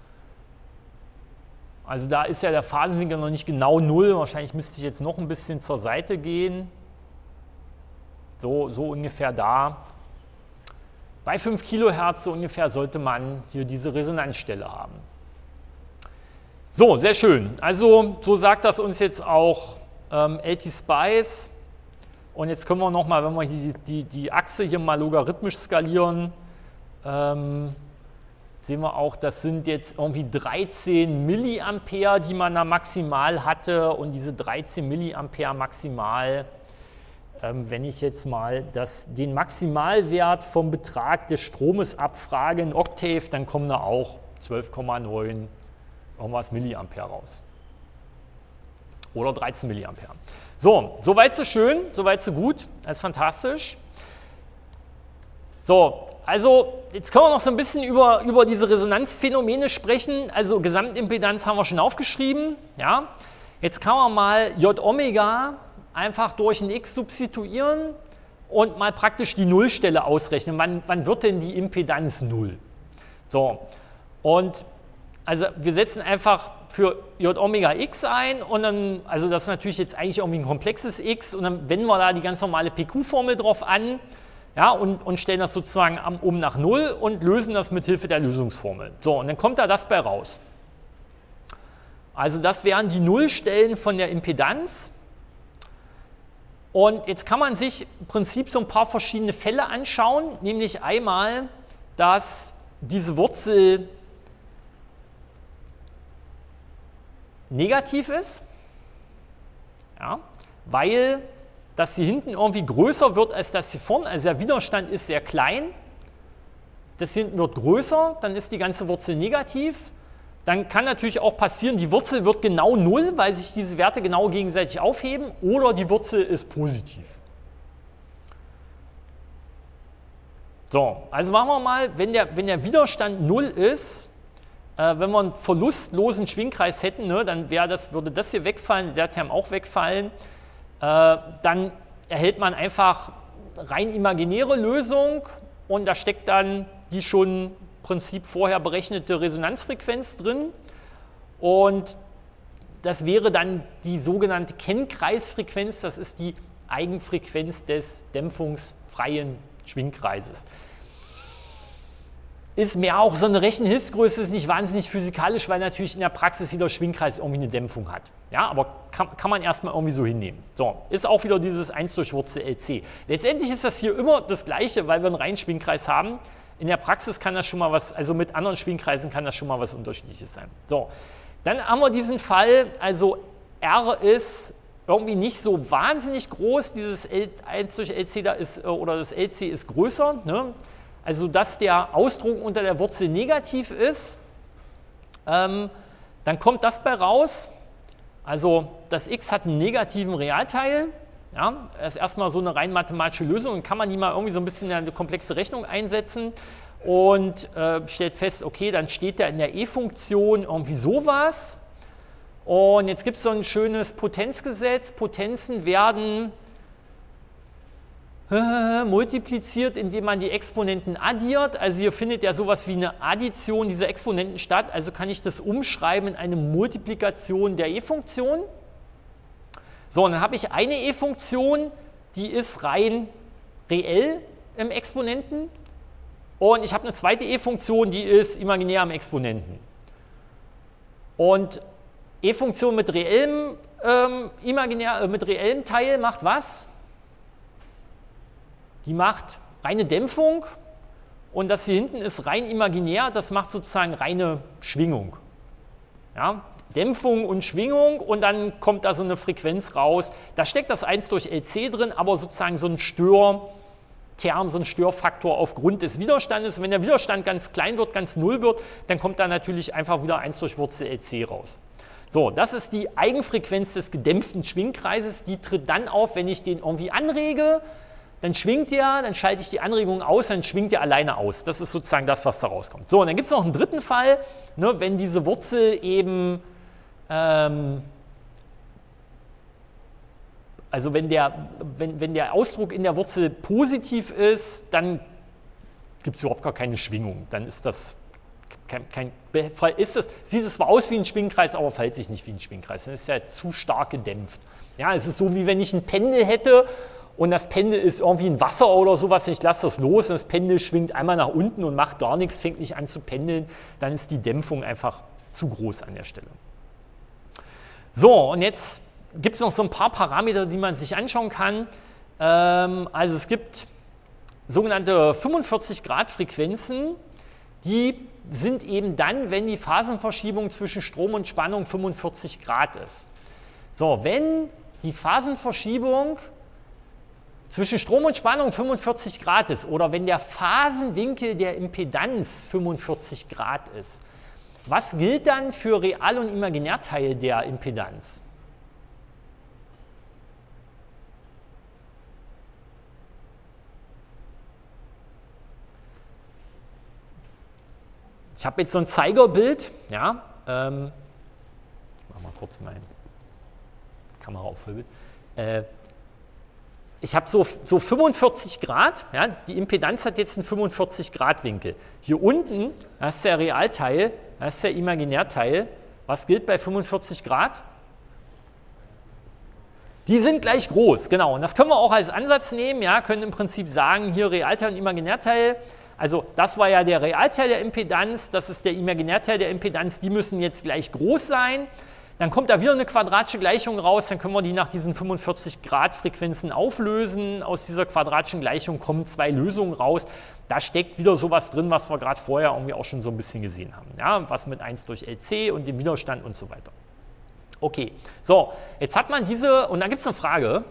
Also da ist ja der Phasenwinkel noch nicht genau 0, wahrscheinlich müsste ich jetzt noch ein bisschen zur Seite gehen. So ungefähr da. Bei 5 Kilohertz so ungefähr sollte man hier diese Resonanzstelle haben. So, sehr schön. Also so sagt das uns jetzt auch LTSpice. Und jetzt können wir nochmal, wenn wir hier die Achse hier mal logarithmisch skalieren, sehen wir auch, das sind jetzt irgendwie 13 Milliampere, die man da maximal hatte. Und diese 13 Milliampere maximal, wenn ich jetzt mal den Maximalwert vom Betrag des Stromes abfrage in Octave, dann kommen da auch 12,9 irgendwas Milliampere raus. Oder 13 Milliampere. So, soweit so schön, soweit so gut, das ist fantastisch. So, also jetzt können wir noch so ein bisschen über diese Resonanzphänomene sprechen. Also Gesamtimpedanz haben wir schon aufgeschrieben. Ja. Jetzt kann man mal J-Omega einfach durch ein X substituieren und mal praktisch die Nullstelle ausrechnen. Wann wird denn die Impedanz 0? So, und also wir setzen einfach für J Omega x ein und dann, also das ist natürlich jetzt eigentlich irgendwie ein komplexes x und dann wenden wir da die ganz normale PQ-Formel drauf an, ja, und stellen das sozusagen um nach 0 und lösen das mit Hilfe der Lösungsformel. So, und dann kommt da das bei raus. Also das wären die Nullstellen von der Impedanz. Und jetzt kann man sich im Prinzip so ein paar verschiedene Fälle anschauen, nämlich einmal, dass diese Wurzel negativ ist, ja, weil das hier hinten irgendwie größer wird als das hier vorne, also der Widerstand ist sehr klein, das hier hinten wird größer, dann ist die ganze Wurzel negativ. Dann kann natürlich auch passieren, die Wurzel wird genau 0, weil sich diese Werte genau gegenseitig aufheben, oder die Wurzel ist positiv. So, also machen wir mal, wenn der Widerstand 0 ist, wenn wir einen verlustlosen Schwingkreis hätten, ne, dann würde das hier wegfallen, der Term auch wegfallen, dann erhält man einfach rein imaginäre Lösung und da steckt dann die schon im Prinzip vorher berechnete Resonanzfrequenz drin und das wäre dann die sogenannte Kennkreisfrequenz, das ist die Eigenfrequenz des dämpfungsfreien Schwingkreises. Ist mehr auch so eine Rechenhilfsgröße, ist nicht wahnsinnig physikalisch, weil natürlich in der Praxis jeder Schwingkreis irgendwie eine Dämpfung hat. Ja, aber kann man erstmal irgendwie so hinnehmen. So, ist auch wieder dieses 1 durch Wurzel LC. Letztendlich ist das hier immer das Gleiche, weil wir einen reinen Schwingkreis haben. In der Praxis kann das schon mal was, also mit anderen Schwingkreisen kann das schon mal was Unterschiedliches sein. So, dann haben wir diesen Fall, also R ist irgendwie nicht so wahnsinnig groß, dieses 1 durch LC da ist, oder das LC ist größer, ne? Also dass der Ausdruck unter der Wurzel negativ ist, dann kommt das bei raus. Also das x hat einen negativen Realteil. Ja, das ist erstmal so eine rein mathematische Lösung. Dann kann man die mal irgendwie so ein bisschen in eine komplexe Rechnung einsetzen und stellt fest, okay, dann steht da in der E-Funktion irgendwie sowas. Und jetzt gibt es so ein schönes Potenzgesetz. Potenzen werden multipliziert, indem man die Exponenten addiert. Also hier findet ja sowas wie eine Addition dieser Exponenten statt. Also kann ich das umschreiben in eine Multiplikation der E-Funktion. So, und dann habe ich eine E-Funktion, die ist rein reell im Exponenten. Und ich habe eine zweite E-Funktion, die ist imaginär am Exponenten. Und E-Funktion mit reellem Teil macht was? Die macht reine Dämpfung und das hier hinten ist rein imaginär, das macht sozusagen reine Schwingung. Ja, Dämpfung und Schwingung und dann kommt da so eine Frequenz raus. Da steckt das 1 durch LC drin, aber sozusagen so ein Störterm, so ein Störfaktor aufgrund des Widerstandes. Wenn der Widerstand ganz klein wird, ganz null wird, dann kommt da natürlich einfach wieder 1 durch Wurzel LC raus. So, das ist die Eigenfrequenz des gedämpften Schwingkreises, die tritt dann auf, wenn ich den irgendwie anrege. Dann schwingt der, dann schalte ich die Anregung aus, dann schwingt der alleine aus. Das ist sozusagen das, was da rauskommt. So, und dann gibt es noch einen dritten Fall, ne, wenn diese Wurzel eben, also wenn der Ausdruck in der Wurzel positiv ist, dann gibt es überhaupt gar keine Schwingung. Dann ist das sieht es zwar aus wie ein Schwingkreis, aber verhält sich nicht wie ein Schwingkreis. Dann ist ja zu stark gedämpft. Ja, es ist so, wie wenn ich ein Pendel hätte und das Pendel ist irgendwie ein Wasser oder sowas, ich lasse das los und das Pendel schwingt einmal nach unten und macht gar nichts, fängt nicht an zu pendeln, dann ist die Dämpfung einfach zu groß an der Stelle. So, und jetzt gibt es noch so ein paar Parameter, die man sich anschauen kann. Also es gibt sogenannte 45-Grad-Frequenzen, die sind eben dann, wenn die Phasenverschiebung zwischen Strom und Spannung 45 Grad ist. So, wenn die Phasenverschiebung zwischen Strom und Spannung 45 Grad ist oder wenn der Phasenwinkel der Impedanz 45 Grad ist, was gilt dann für Real- und Imaginärteil der Impedanz? Ich habe jetzt so ein Zeigerbild, ja, ich mache mal kurz mein Kameraauffüllt. ich habe so 45 Grad, ja, die Impedanz hat jetzt einen 45 Grad Winkel. Hier unten, das ist der Realteil, das ist der Imaginärteil. Was gilt bei 45 Grad? Die sind gleich groß, genau. Und das können wir auch als Ansatz nehmen, ja, können im Prinzip sagen, hier Realteil und Imaginärteil. Also das war ja der Realteil der Impedanz, das ist der Imaginärteil der Impedanz, die müssen jetzt gleich groß sein. Dann kommt da wieder eine quadratische Gleichung raus, dann können wir die nach diesen 45 Grad Frequenzen auflösen. Aus dieser quadratischen Gleichung kommen zwei Lösungen raus. Da steckt wieder sowas drin, was wir gerade vorher irgendwie auch schon so ein bisschen gesehen haben. Ja, was mit 1 durch LC und dem Widerstand und so weiter. Okay, so, jetzt hat man diese, und dann gibt es eine Frage.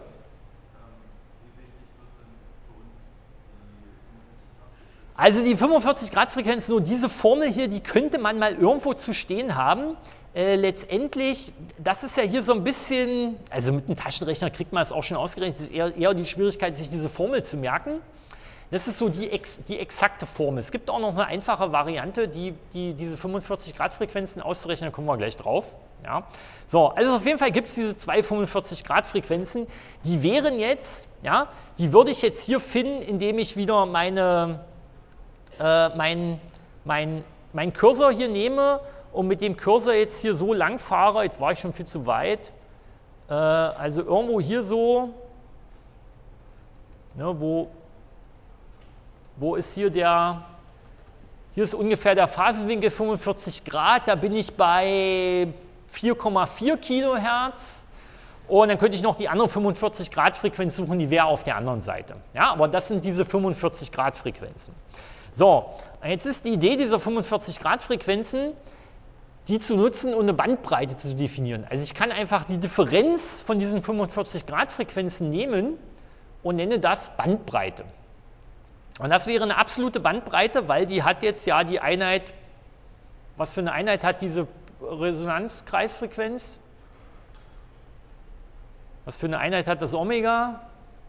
Also die 45 Grad Frequenz, nur diese Formel hier, die könnte man mal irgendwo zu stehen haben. Letztendlich, das ist ja hier so ein bisschen, also mit einem Taschenrechner kriegt man es auch schon ausgerechnet, es ist eher die Schwierigkeit, sich diese Formel zu merken. Das ist so die exakte Formel. Es gibt auch noch eine einfache Variante, diese 45 Grad Frequenzen auszurechnen, da kommen wir gleich drauf. Ja. So, also auf jeden Fall gibt es diese zwei 45 Grad Frequenzen, die wären jetzt, ja, die würde ich jetzt hier finden, indem ich wieder mein Cursor hier nehme und mit dem Cursor jetzt hier so lang fahre, jetzt war ich schon viel zu weit, also irgendwo hier so, ne, wo ist hier hier ist ungefähr der Phasenwinkel 45 Grad, da bin ich bei 4,4 Kilohertz und dann könnte ich noch die andere 45 Grad Frequenz suchen, die wäre auf der anderen Seite. Ja, aber das sind diese 45 Grad Frequenzen. So, jetzt ist die Idee dieser 45 Grad Frequenzen, die zu nutzen und eine Bandbreite zu definieren. Also ich kann einfach die Differenz von diesen 45 Grad Frequenzen nehmen und nenne das Bandbreite. Und das wäre eine absolute Bandbreite, weil die hat jetzt ja die Einheit, was für eine Einheit hat diese Resonanzkreisfrequenz? Was für eine Einheit hat das Omega?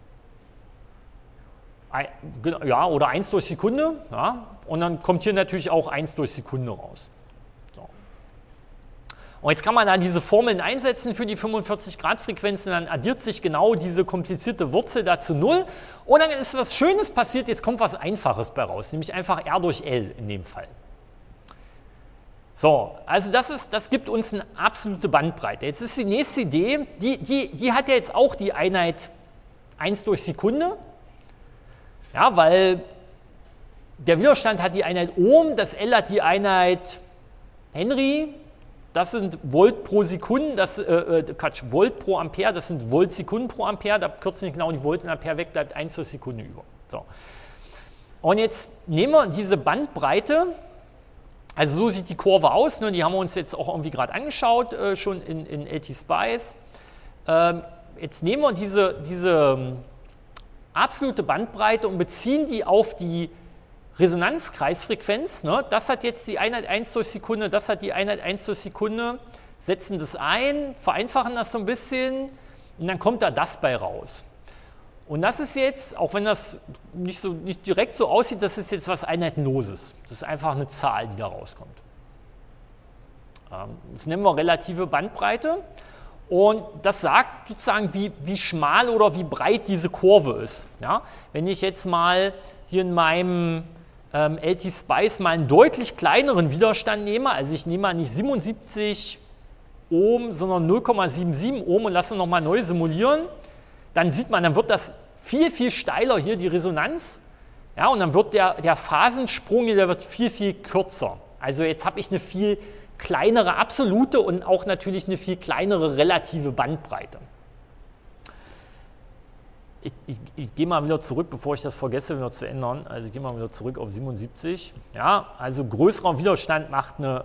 Ja, oder 1 durch Sekunde. Ja, und dann kommt hier natürlich auch 1 durch Sekunde raus. So. Und jetzt kann man da diese Formeln einsetzen für die 45 Grad Frequenzen, dann addiert sich genau diese komplizierte Wurzel da zu 0 und dann ist was Schönes passiert, jetzt kommt was Einfaches bei raus, nämlich einfach R durch L in dem Fall. So, also das gibt uns eine absolute Bandbreite. Jetzt ist die nächste Idee, die hat ja jetzt auch die Einheit 1 durch Sekunde, ja, weil der Widerstand hat die Einheit Ohm, das L hat die Einheit Henry, das sind Volt pro Sekunde, Volt pro Ampere, das sind Volt Sekunden pro Ampere, da kürzen nicht genau die Volt und Ampere weg, bleibt 1 zur Sekunde über. So. Und jetzt nehmen wir diese Bandbreite, also so sieht die Kurve aus, ne, die haben wir uns jetzt auch irgendwie gerade angeschaut, schon in LT-Spice. Jetzt nehmen wir diese absolute Bandbreite und beziehen die auf die Resonanzkreisfrequenz, ne? Das hat jetzt die Einheit 1 durch Sekunde, das hat die Einheit 1 durch Sekunde, setzen das ein, vereinfachen das so ein bisschen und dann kommt da das bei raus. Und das ist jetzt, auch wenn das nicht direkt so aussieht, das ist jetzt was Einheitenloses. Das ist einfach eine Zahl, die da rauskommt. Das nennen wir relative Bandbreite und das sagt sozusagen, wie schmal oder wie breit diese Kurve ist. Ja? Wenn ich jetzt mal hier in meinem LT-Spice mal einen deutlich kleineren Widerstand nehme, also ich nehme mal nicht 77 Ohm, sondern 0,77 Ohm und lasse nochmal neu simulieren, dann sieht man, dann wird das viel, viel steiler hier, die Resonanz, ja, und dann wird der Phasensprung, der wird viel, viel kürzer. Also jetzt habe ich eine viel kleinere absolute und auch natürlich eine viel kleinere relative Bandbreite. Ich gehe mal wieder zurück, bevor ich das vergesse, wieder zu ändern. Also ich gehe mal wieder zurück auf 77. Ja, also größerer Widerstand macht eine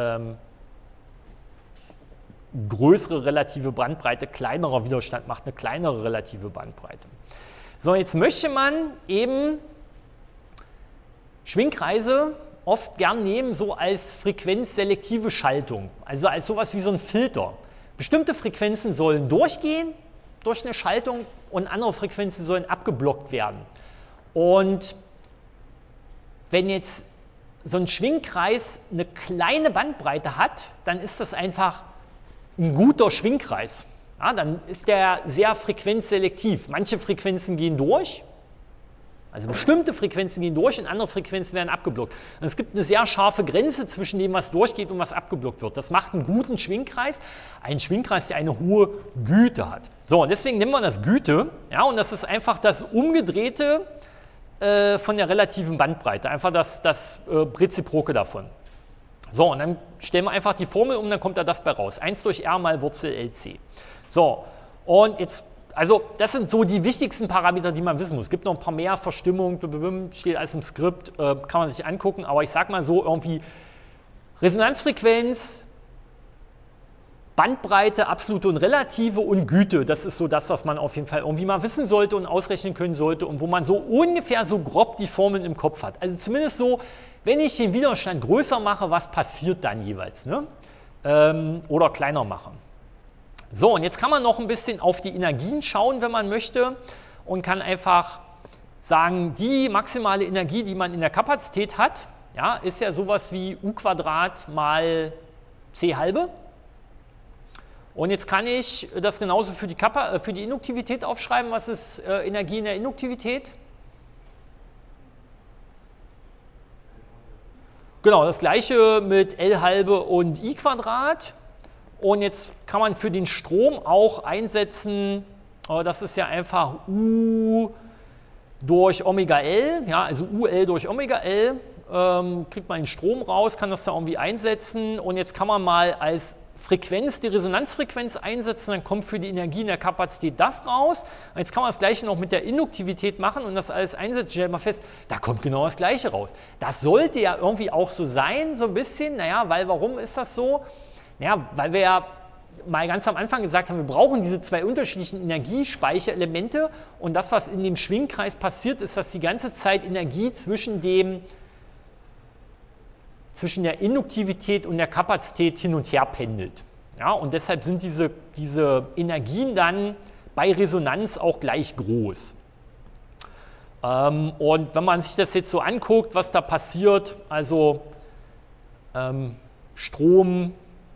größere relative Bandbreite, kleinerer Widerstand macht eine kleinere relative Bandbreite. So, jetzt möchte man eben Schwingkreise oft gern nehmen, so als frequenzselektive Schaltung, also als sowas wie so ein Filter. Bestimmte Frequenzen sollen durchgehen durch eine Schaltung und andere Frequenzen sollen abgeblockt werden. Und wenn jetzt so ein Schwingkreis eine kleine Bandbreite hat, dann ist das einfach ein guter Schwingkreis. ja, dann ist der sehr frequenzselektiv. Manche Frequenzen gehen durch, also bestimmte Frequenzen gehen durch und andere Frequenzen werden abgeblockt. Und es gibt eine sehr scharfe Grenze zwischen dem, was durchgeht und was abgeblockt wird. Das macht einen guten Schwingkreis, einen Schwingkreis, der eine hohe Güte hat. So, und deswegen nennen wir das Güte, ja, und das ist einfach das Umgedrehte von der relativen Bandbreite, einfach das Reziproke davon. So, und dann stellen wir einfach die Formel um, dann kommt da das bei raus. 1 durch R mal Wurzel LC. So, und jetzt, also das sind so die wichtigsten Parameter, die man wissen muss. Es gibt noch ein paar mehr, Verstimmung, steht alles im Skript, kann man sich angucken, aber ich sage mal so irgendwie Resonanzfrequenz, Bandbreite, absolute und relative und Güte, das ist so das, was man auf jeden Fall irgendwie mal wissen sollte und ausrechnen können sollte und wo man so ungefähr so grob die Formeln im Kopf hat. Also zumindest so, wenn ich den Widerstand größer mache, was passiert dann jeweils, ne? Oder kleiner mache. So, und jetzt kann man noch ein bisschen auf die Energien schauen, wenn man möchte, und kann einfach sagen, die maximale Energie, die man in der Kapazität hat, ja, ist ja sowas wie U² mal C². Und jetzt kann ich das genauso für die Induktivität aufschreiben. Was ist Energie in der Induktivität? Genau, das gleiche mit L² und I². Und jetzt kann man für den Strom auch einsetzen, das ist ja einfach U durch Omega L, ja, also UL durch Omega L, kriegt man den Strom raus, kann das da irgendwie einsetzen. Und jetzt kann man mal als Frequenz die Resonanzfrequenz einsetzen, dann kommt für die Energie in der Kapazität das raus. Und jetzt kann man das Gleiche noch mit der Induktivität machen und das alles einsetzen, stellt man fest, da kommt genau das Gleiche raus. Das sollte ja irgendwie auch so sein, so ein bisschen, naja, weil warum ist das so? Ja, weil wir ja mal ganz am Anfang gesagt haben, wir brauchen diese zwei unterschiedlichen Energiespeicherelemente und das, was in dem Schwingkreis passiert, ist, dass die ganze Zeit Energie zwischen der Induktivität und der Kapazität hin und her pendelt. Ja, und deshalb sind diese Energien dann bei Resonanz auch gleich groß. Und wenn man sich das jetzt so anguckt, was da passiert, also Strom,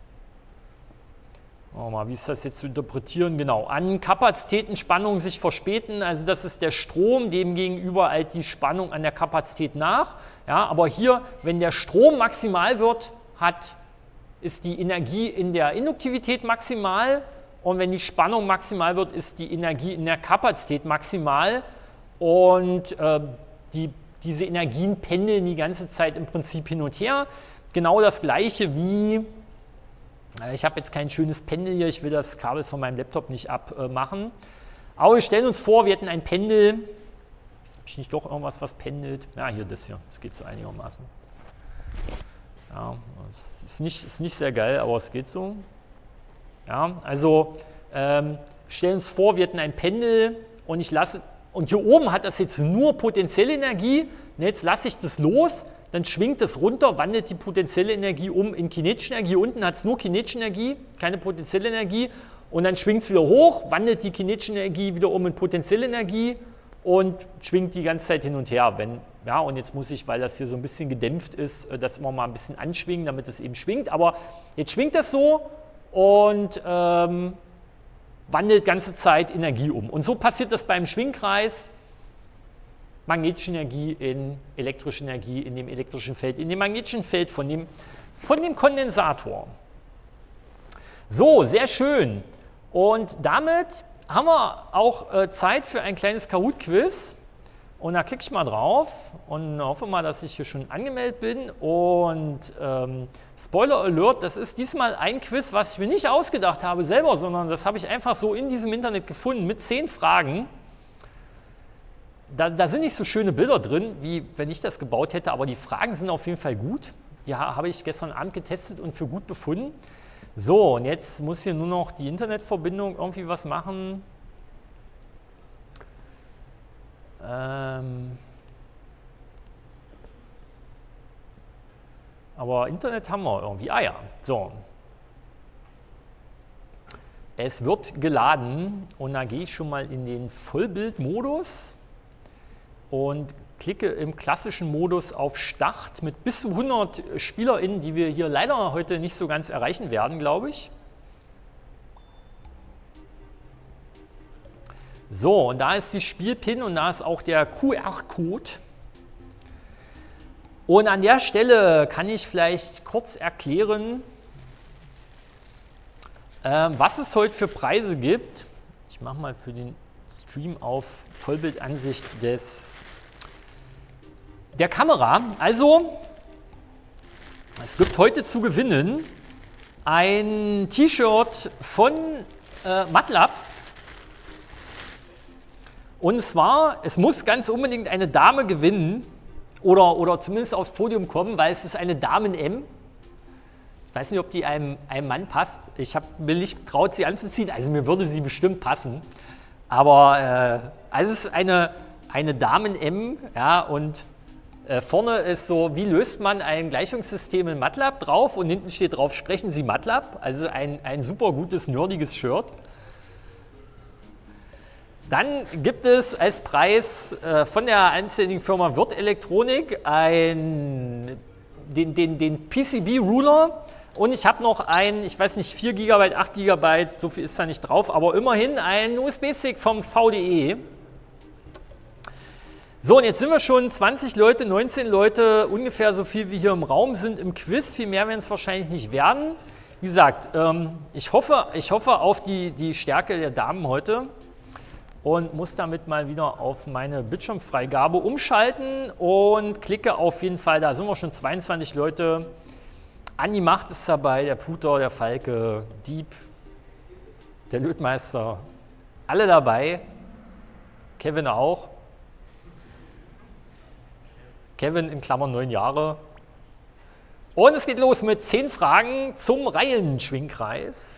wie ist das jetzt zu interpretieren? Genau, an Kapazitätenspannung sich verspäten, also das ist der Strom, dem gegenüber halt die Spannung an der Kapazität nach. Ja, aber hier, wenn der Strom maximal wird, ist die Energie in der Induktivität maximal und wenn die Spannung maximal wird, ist die Energie in der Kapazität maximal und diese Energien pendeln die ganze Zeit im Prinzip hin und her. Genau das gleiche wie, ich habe jetzt kein schönes Pendel hier, ich will das Kabel von meinem Laptop nicht abmachen, aber wir stellen uns vor, wir hätten ein Pendel. Habe ich nicht doch irgendwas, was pendelt? Ja, hier das hier. Das geht so einigermaßen. Ja, es ist nicht sehr geil, aber es geht so. Ja, also stellen uns vor, wir hätten ein Pendel und und hier oben hat das jetzt nur potenzielle Energie. Und jetzt lasse ich das los, dann schwingt es runter, wandelt die potenzielle Energie um in kinetische Energie. Hier unten hat es nur kinetische Energie, keine potenzielle Energie. Und dann schwingt es wieder hoch, wandelt die kinetische Energie wieder um in potenzielle Energie und schwingt die ganze Zeit hin und her. Ja, und jetzt muss ich, weil das hier so ein bisschen gedämpft ist, das immer mal ein bisschen anschwingen, damit es eben schwingt. Aber jetzt schwingt das so und wandelt ganze Zeit Energie um. Und so passiert das beim Schwingkreis. Magnetische Energie in elektrische Energie, in dem elektrischen Feld, in dem magnetischen Feld von dem Kondensator. So, sehr schön. Und damit haben wir auch Zeit für ein kleines Kahoot-Quiz. Und da klicke ich mal drauf und hoffe mal, dass ich hier schon angemeldet bin. Und Spoiler Alert, das ist diesmal ein Quiz, was ich mir nicht ausgedacht habe selber, sondern das habe ich einfach so in diesem Internet gefunden mit 10 Fragen. Da sind nicht so schöne Bilder drin, wie wenn ich das gebaut hätte, aber die Fragen sind auf jeden Fall gut. Die habe ich gestern Abend getestet und für gut befunden. So, und jetzt muss hier nur noch die Internetverbindung irgendwie was machen. Aber Internet haben wir irgendwie. Ah ja, so. Es wird geladen und da gehe ich schon mal in den Vollbildmodus und klicke im klassischen Modus auf Start mit bis zu 100 SpielerInnen, die wir hier leider heute nicht so ganz erreichen werden, glaube ich. So, und da ist die Spielpin und da ist auch der QR-Code. Und an der Stelle kann ich vielleicht kurz erklären, was es heute für Preise gibt. Ich mache mal für den Stream auf Vollbildansicht der Kamera. Also, es gibt heute zu gewinnen ein T-Shirt von MATLAB. Und zwar, es muss ganz unbedingt eine Dame gewinnen oder zumindest aufs Podium kommen, weil es ist eine Damen-M. Ich weiß nicht, ob die einem Mann passt. Ich habe mir nicht getraut, sie anzuziehen. Also mir würde sie bestimmt passen. Aber also es ist eine Damen-M, ja, und vorne ist so, wie löst man ein Gleichungssystem in MATLAB drauf und hinten steht drauf, sprechen Sie MATLAB. Also ein super gutes, nerdiges Shirt. Dann gibt es als Preis von der anständigen Firma Wirth Elektronik den PCB-Ruler und ich habe noch ein, ich weiß nicht, 4 GB, 8 GB, so viel ist da nicht drauf, aber immerhin ein USB-Stick vom VDE. So, und jetzt sind wir schon 20 Leute, 19 Leute, ungefähr so viel wie hier im Raum sind im Quiz. Viel mehr werden es wahrscheinlich nicht werden. Wie gesagt, ich hoffe auf die Stärke der Damen heute. Und muss damit mal wieder auf meine Bildschirmfreigabe umschalten und klicke auf jeden Fall, da sind wir schon 22 Leute. Andi Macht ist dabei, der Puter, der Falke, Dieb, der Lötmeister, alle dabei. Kevin auch. Kevin in Klammern 9 Jahre. Und es geht los mit 10 Fragen zum Reihenschwingkreis.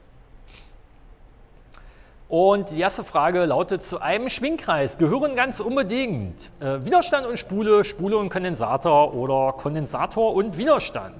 Und die erste Frage lautet, zu einem Schwingkreis gehören ganz unbedingt Widerstand und Spule, Spule und Kondensator oder Kondensator und Widerstand.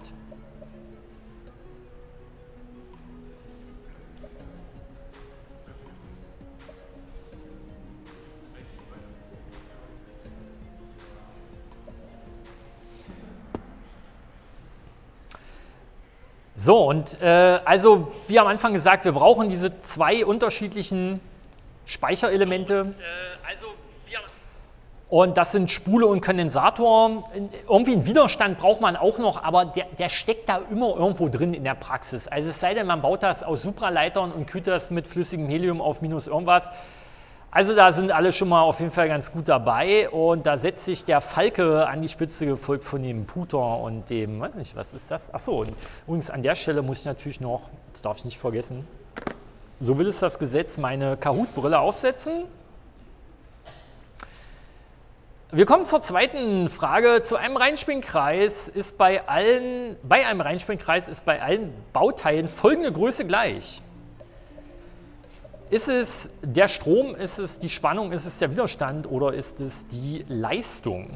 So, und also wie am Anfang gesagt, wir brauchen diese 2 unterschiedlichen Speicherelemente. Und das sind Spule und Kondensator. Irgendwie einen Widerstand braucht man auch noch, aber der steckt da immer irgendwo drin in der Praxis. Also es sei denn, man baut das aus Supraleitern und kühlt das mit flüssigem Helium auf minus irgendwas. Also da sind alle schon mal auf jeden Fall ganz gut dabei und da setzt sich der Falke an die Spitze, gefolgt von dem Puter und dem, weiß nicht, was ist das? Achso, und übrigens an der Stelle muss ich natürlich noch, das darf ich nicht vergessen, so will es das Gesetz, meine Kahoot-Brille aufsetzen. Wir kommen zur zweiten Frage. Zu einem Reihenschwingkreis ist bei allen Bauteilen folgende Größe gleich. Ist es der Strom, ist es die Spannung, ist es der Widerstand oder ist es die Leistung?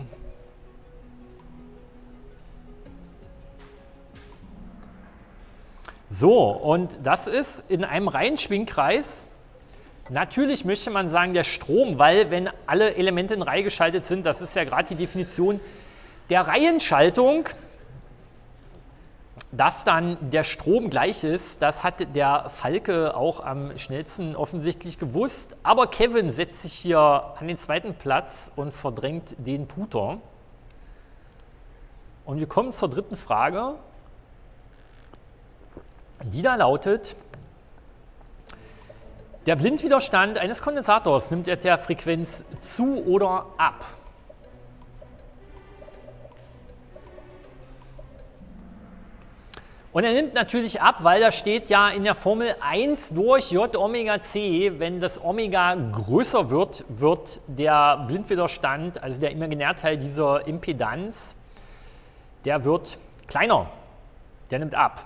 So, und das ist in einem Reihenschwingkreis, natürlich möchte man sagen der Strom, weil wenn alle Elemente in Reihe geschaltet sind, das ist ja gerade die Definition der Reihenschaltung, dass dann der Strom gleich ist, das hat der Falke auch am schnellsten offensichtlich gewusst. Aber Kevin setzt sich hier an den zweiten Platz und verdrängt den Puter. Und wir kommen zur dritten Frage, die da lautet, der Blindwiderstand eines Kondensators nimmt er der Frequenz zu oder ab? Und er nimmt natürlich ab, weil da steht ja in der Formel 1 durch J Omega C, wenn das Omega größer wird, wird der Blindwiderstand, also der Imaginärteil dieser Impedanz, der wird kleiner, der nimmt ab.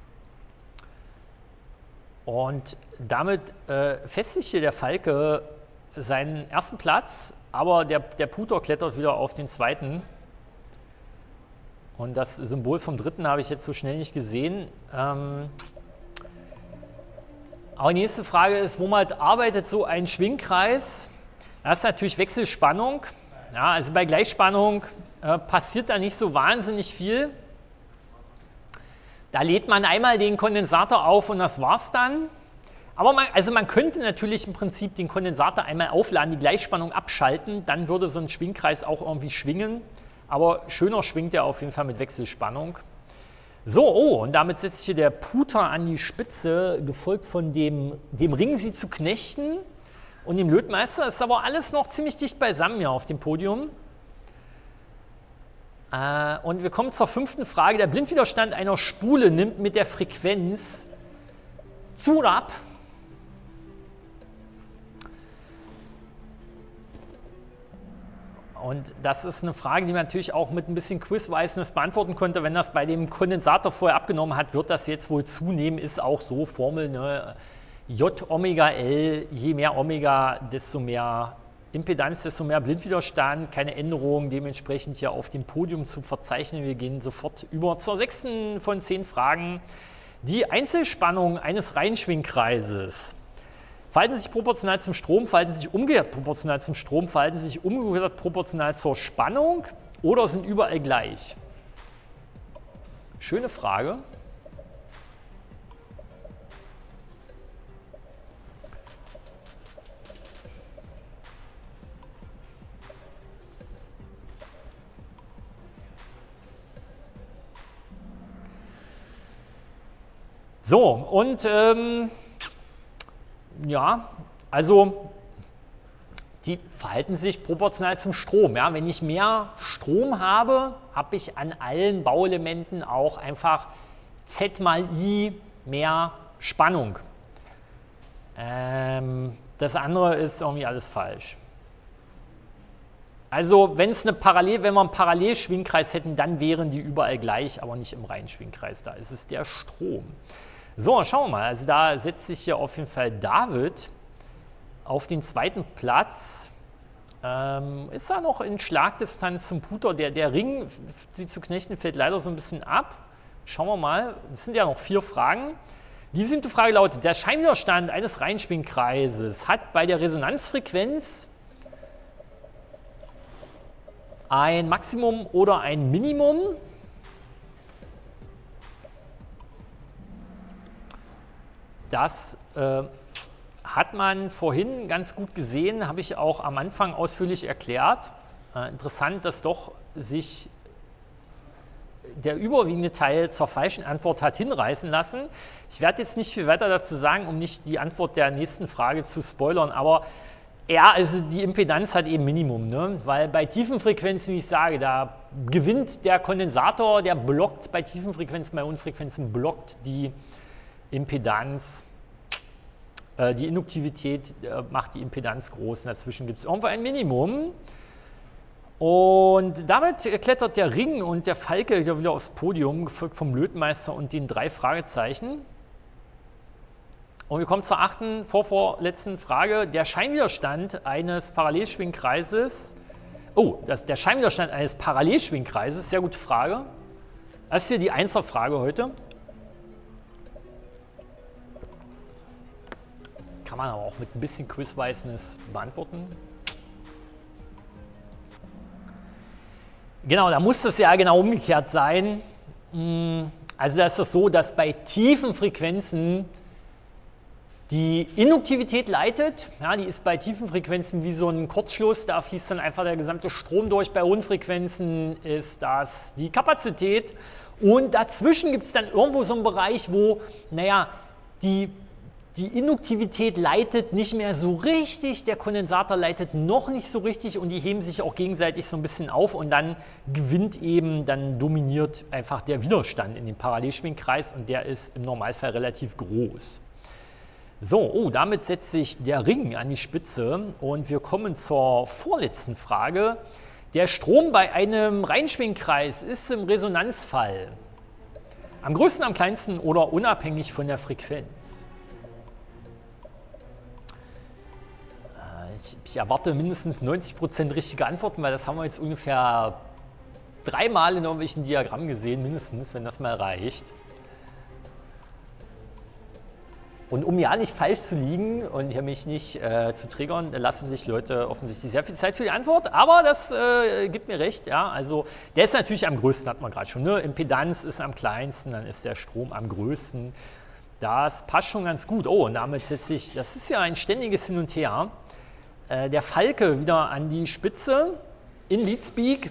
Und damit festigt hier der Falke seinen ersten Platz, aber der Puter klettert wieder auf den zweiten. Und das Symbol vom dritten habe ich jetzt so schnell nicht gesehen. Aber die nächste Frage ist, womit arbeitet so ein Schwingkreis? Das ist natürlich Wechselspannung. Ja, also bei Gleichspannung passiert da nicht so wahnsinnig viel. Da lädt man einmal den Kondensator auf und das war's dann. Aber man könnte natürlich im Prinzip den Kondensator einmal aufladen, die Gleichspannung abschalten, dann würde so ein Schwingkreis auch irgendwie schwingen. Aber schöner schwingt er auf jeden Fall mit Wechselspannung. So, oh, und damit setzt sich hier der Puter an die Spitze, gefolgt von dem Ring, sie zu knechten, und dem Lötmeister. Das ist aber alles noch ziemlich dicht beisammen hier auf dem Podium. Und wir kommen zur 5. Frage. Der Blindwiderstand einer Spule nimmt mit der Frequenz zu oder ab. Und das ist eine Frage, die man natürlich auch mit ein bisschen Quizweisness beantworten könnte. Wenn das bei dem Kondensator vorher abgenommen hat, wird das jetzt wohl zunehmen. Ist auch so, Formel, ne? J Omega L, je mehr Omega, desto mehr Impedanz, desto mehr Blindwiderstand, keine Änderungen dementsprechend hier auf dem Podium zu verzeichnen. Wir gehen sofort über zur 6. von 10 Fragen. Die Einzelspannung eines Reihenschwingkreises. Verhalten sich proportional zum Strom, verhalten sich umgekehrt proportional zum Strom, verhalten sich umgekehrt proportional zur Spannung oder sind überall gleich? Schöne Frage. So, und ja, also die verhalten sich proportional zum Strom. Ja? Wenn ich mehr Strom habe, habe ich an allen Bauelementen auch einfach Z mal I mehr Spannung. Das andere ist irgendwie alles falsch. Also wenn wir einen Parallelschwingkreis hätten, dann wären die überall gleich, aber nicht im Reihenschwingkreis. Da ist es der Strom. So, schauen wir mal. Also da setzt sich hier auf jeden Fall David auf den 2. Platz. Ist da noch in Schlagdistanz zum Puter. Der Ring, sie zu knechten, fällt leider so ein bisschen ab. Schauen wir mal. Es sind ja noch 4 Fragen. Die 7. Frage lautet: Der Scheinwiderstand eines Reihenschwingkreises hat bei der Resonanzfrequenz ein Maximum oder ein Minimum. Das hat man vorhin ganz gut gesehen, habe ich auch am Anfang ausführlich erklärt. Interessant, dass doch sich der überwiegende Teil zur falschen Antwort hat hinreißen lassen. Ich werde jetzt nicht viel weiter dazu sagen, um nicht die Antwort der nächsten Frage zu spoilern, aber ja, also die Impedanz hat eben Minimum, ne? Weil bei tiefen Frequenzen, wie ich sage, da gewinnt der Kondensator, der blockt bei tiefen Frequenzen, bei hohen Frequenzen blockt die Impedanz, die Induktivität macht die Impedanz groß und dazwischen gibt es irgendwo ein Minimum. Und damit klettert der Ring und der Falke wieder aufs Podium, gefolgt vom Lötmeister und den 3 Fragezeichen. Und wir kommen zur 8., vorvorletzten Frage. Der Scheinwiderstand eines Parallelschwingkreises. Oh, der Scheinwiderstand eines Parallelschwingkreises, sehr gute Frage. Das ist hier die 1er Frage heute. Kann man aber auch mit ein bisschen Quizweisness beantworten. Genau, da muss das ja genau umgekehrt sein. Also da ist das so, dass bei tiefen Frequenzen die Induktivität leitet. Ja, die ist bei tiefen Frequenzen wie so ein Kurzschluss, da fließt dann einfach der gesamte Strom durch. Bei hohen Frequenzen ist das die Kapazität. Und dazwischen gibt es dann irgendwo so einen Bereich, wo, naja, die Induktivität leitet nicht mehr so richtig, der Kondensator leitet noch nicht so richtig und die heben sich auch gegenseitig so ein bisschen auf und dann dann dominiert einfach der Widerstand in dem Parallelschwingkreis und der ist im Normalfall relativ groß. So, damit setzt sich der Ring an die Spitze und wir kommen zur vorletzten Frage. Der Strom bei einem Reihenschwingkreis ist im Resonanzfall am größten, am kleinsten oder unabhängig von der Frequenz? Ich erwarte mindestens 90% richtige Antworten, weil das haben wir jetzt ungefähr 3 Mal in irgendwelchen Diagrammen gesehen, mindestens, wenn das mal reicht. Und um ja nicht falsch zu liegen und hier mich nicht zu triggern, lassen sich Leute offensichtlich sehr viel Zeit für die Antwort, aber das gibt mir recht. Ja? Also der ist natürlich am größten, hat man gerade schon. Ne? Impedanz ist am kleinsten, dann ist der Strom am größten. Das passt schon ganz gut. Oh, und damit setzt sich, das ist ja ein ständiges Hin und Her. Der Falke wieder an die Spitze in Leadspeak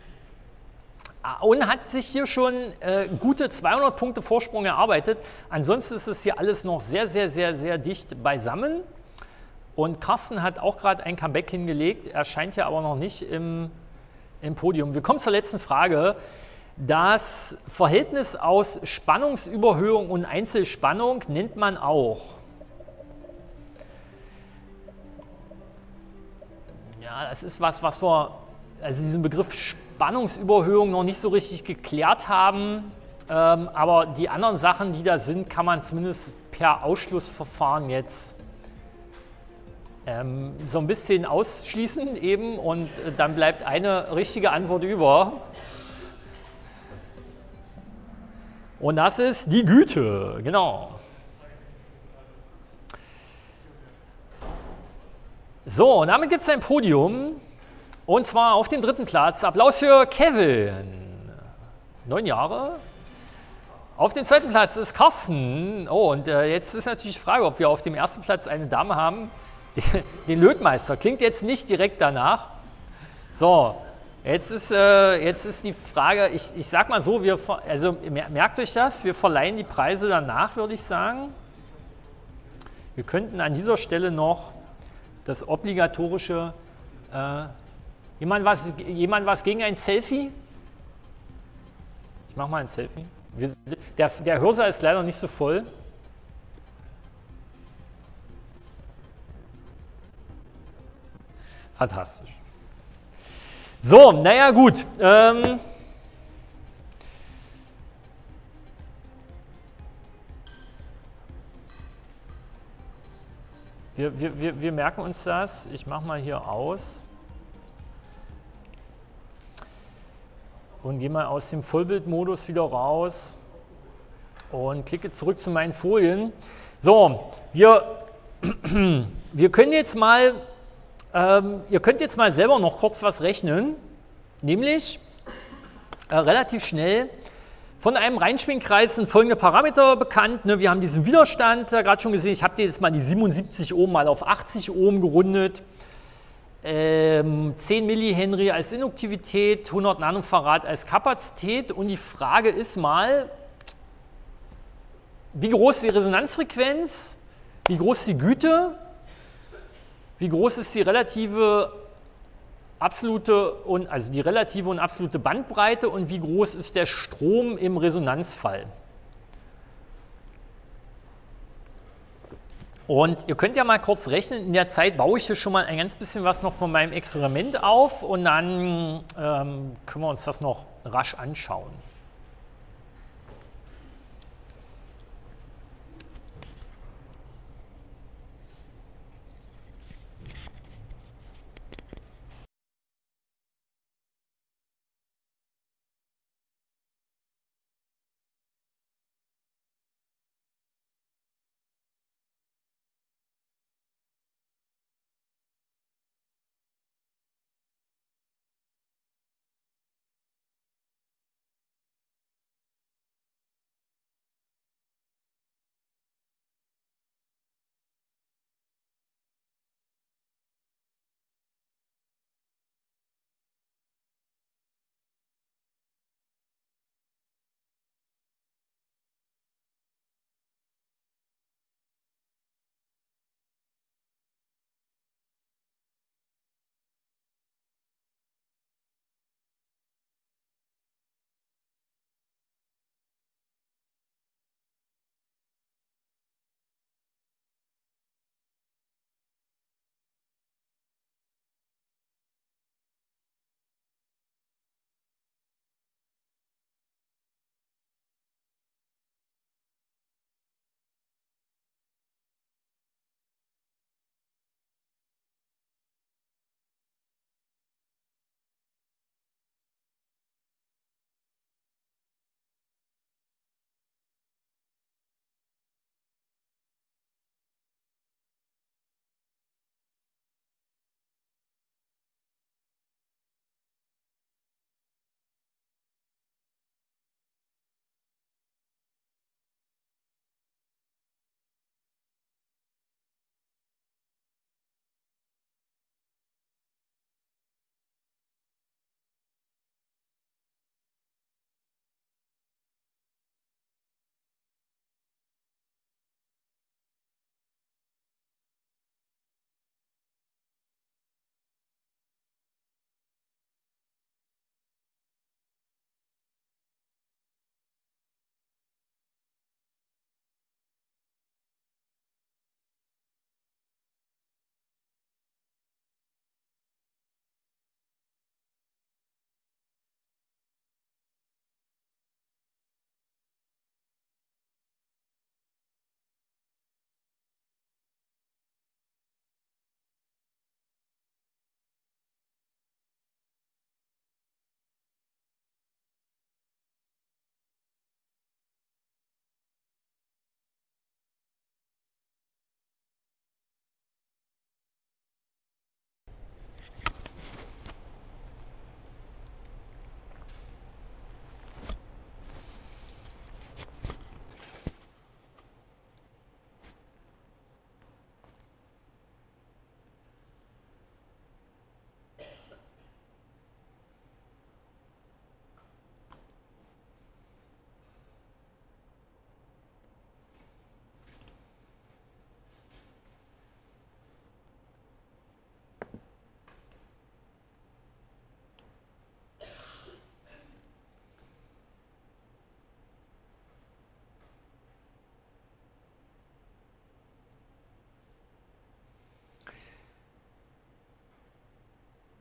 und hat sich hier schon gute 200 Punkte Vorsprung erarbeitet. Ansonsten ist es hier alles noch sehr, sehr, sehr, sehr dicht beisammen. Und Carsten hat auch gerade ein Comeback hingelegt, erscheint ja aber noch nicht im Podium. Wir kommen zur letzten Frage. Das Verhältnis aus Spannungsüberhöhung und Einzelspannung nennt man auch. Ja, das ist was wir, also diesen Begriff Spannungsüberhöhung noch nicht so richtig geklärt haben. Aber die anderen Sachen, die da sind, kann man zumindest per Ausschlussverfahren jetzt so ein bisschen ausschließen eben und dann bleibt eine richtige Antwort über. Und das ist die Güte, genau. So, und damit gibt es ein Podium und zwar auf dem 3. Platz. Applaus für Kevin, 9 Jahre. Auf dem 2. Platz ist Carsten. Oh, und jetzt ist natürlich die Frage, ob wir auf dem 1. Platz eine Dame haben. Den Lötmeister. Klingt jetzt nicht direkt danach. So, jetzt ist die Frage, ich sag mal so, also merkt euch das, wir verleihen die Preise danach, würde ich sagen. Wir könnten an dieser Stelle noch das obligatorische, jemand was gegen ein Selfie? Ich mache mal ein Selfie. Der Hörsaal ist leider nicht so voll. Fantastisch. So, naja gut. Wir merken uns das. Ich mache mal hier aus. Und gehe mal aus dem Vollbildmodus wieder raus. Und klicke zurück zu meinen Folien. So, wir können jetzt mal... ihr könnt jetzt mal selber noch kurz was rechnen, nämlich relativ schnell. Von einem Reinschwingkreis sind folgende Parameter bekannt. Ne? Wir haben diesen Widerstand gerade schon gesehen. Ich habe dir jetzt mal die 77 Ohm mal auf 80 Ohm gerundet. 10 Millihenry als Induktivität, 100 Nanofarad als Kapazität. Und die Frage ist mal, wie groß ist die Resonanzfrequenz? Wie groß ist die Güte? Wie groß ist die relative und absolute Bandbreite und wie groß ist der Strom im Resonanzfall? Und ihr könnt ja mal kurz rechnen, in der Zeit baue ich hier schon mal ein ganz bisschen was noch von meinem Experiment auf und dann können wir uns das noch rasch anschauen.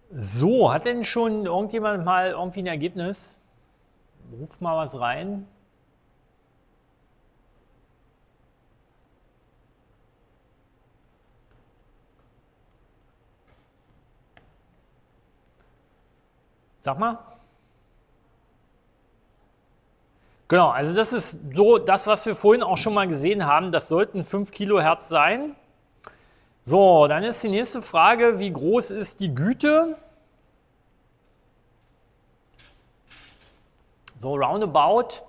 So, hat denn schon irgendjemand mal irgendwie ein Ergebnis? Ruf mal was rein. Sag mal. Genau, also das ist so das, was wir vorhin auch schon mal gesehen haben. Das sollten 5 Kilohertz sein. So, dann ist die nächste Frage, wie groß ist die Güte? So, roundabout.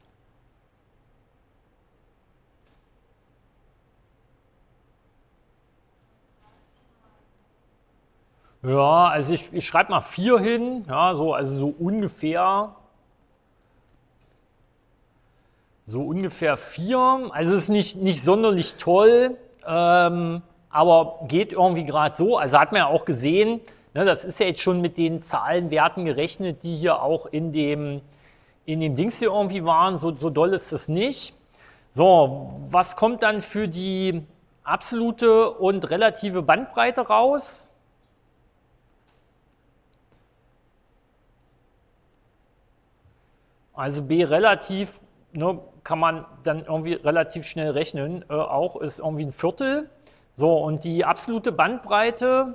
Ja, also ich schreibe mal 4 hin, ja, so, also so ungefähr 4. Also es ist nicht sonderlich toll, aber geht irgendwie gerade so. Also hat man ja auch gesehen, ne, das ist ja jetzt schon mit den Zahlenwerten gerechnet, die hier auch in dem Dings hier irgendwie waren. So doll ist es nicht. So, was kommt dann für die absolute und relative Bandbreite raus? Also B relativ, ne, kann man dann irgendwie relativ schnell rechnen, auch ist irgendwie ein Viertel. So, und die absolute Bandbreite,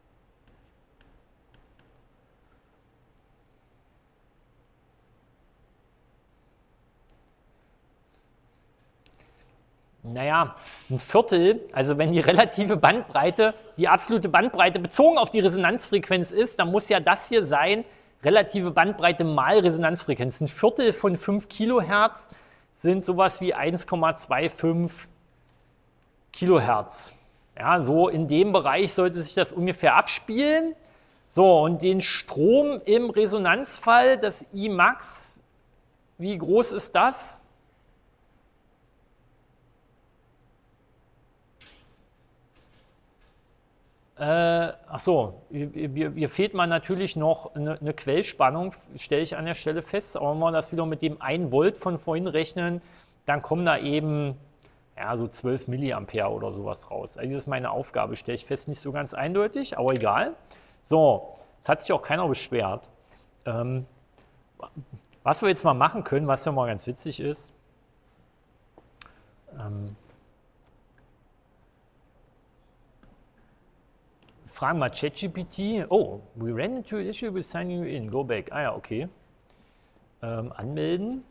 naja, ein Viertel, also wenn die relative Bandbreite die absolute Bandbreite bezogen auf die Resonanzfrequenz ist, dann muss ja das hier sein, relative Bandbreite mal Resonanzfrequenz. Ein Viertel von 5 Kilohertz sind sowas wie 1,25 Kilohertz. Ja, so in dem Bereich sollte sich das ungefähr abspielen. So, und den Strom im Resonanzfall, das Imax, wie groß ist das? Ach so, hier fehlt man natürlich noch eine Quellspannung, stelle ich an der Stelle fest. Aber wenn wir das wieder mit dem 1 Volt von vorhin rechnen, dann kommen da eben ja, so 12 Milliampere oder sowas raus. Also das ist meine Aufgabe, stelle ich fest, nicht so ganz eindeutig, aber egal. So, es hat sich auch keiner beschwert. Was wir jetzt mal machen können, was ja mal ganz witzig ist, fragen mal ChatGPT. Oh, we ran into an issue with signing you in. Go back. Ah ja, okay. Anmelden.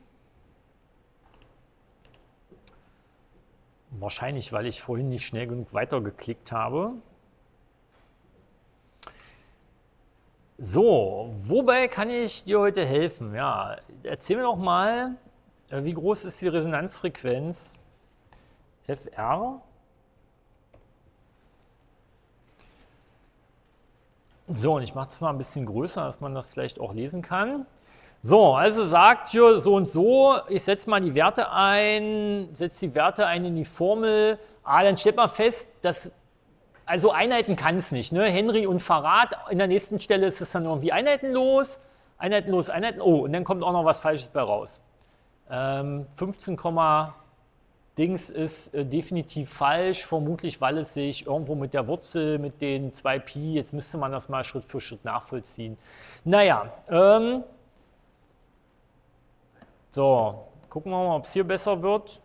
Wahrscheinlich, weil ich vorhin nicht schnell genug weitergeklickt habe. So, wobei kann ich dir heute helfen? Ja, erzähl mir doch mal, wie groß ist die Resonanzfrequenz FR? So, und ich mache es mal ein bisschen größer, dass man das vielleicht auch lesen kann. So, also sagt hier so und so, ich setze mal die Werte ein, setze die Werte ein in die Formel. Dann stellt man fest, dass, also Einheiten kann es nicht, ne? Henry und Farad, in der nächsten Stelle ist es dann irgendwie einheitenlos, einheitenlos, oh, und dann kommt auch noch was Falsches bei raus. 15, Dings ist definitiv falsch, vermutlich weil es sich irgendwo mit der Wurzel, mit den 2 Pi, jetzt müsste man das mal Schritt für Schritt nachvollziehen. Naja, so, gucken wir mal, ob es hier besser wird.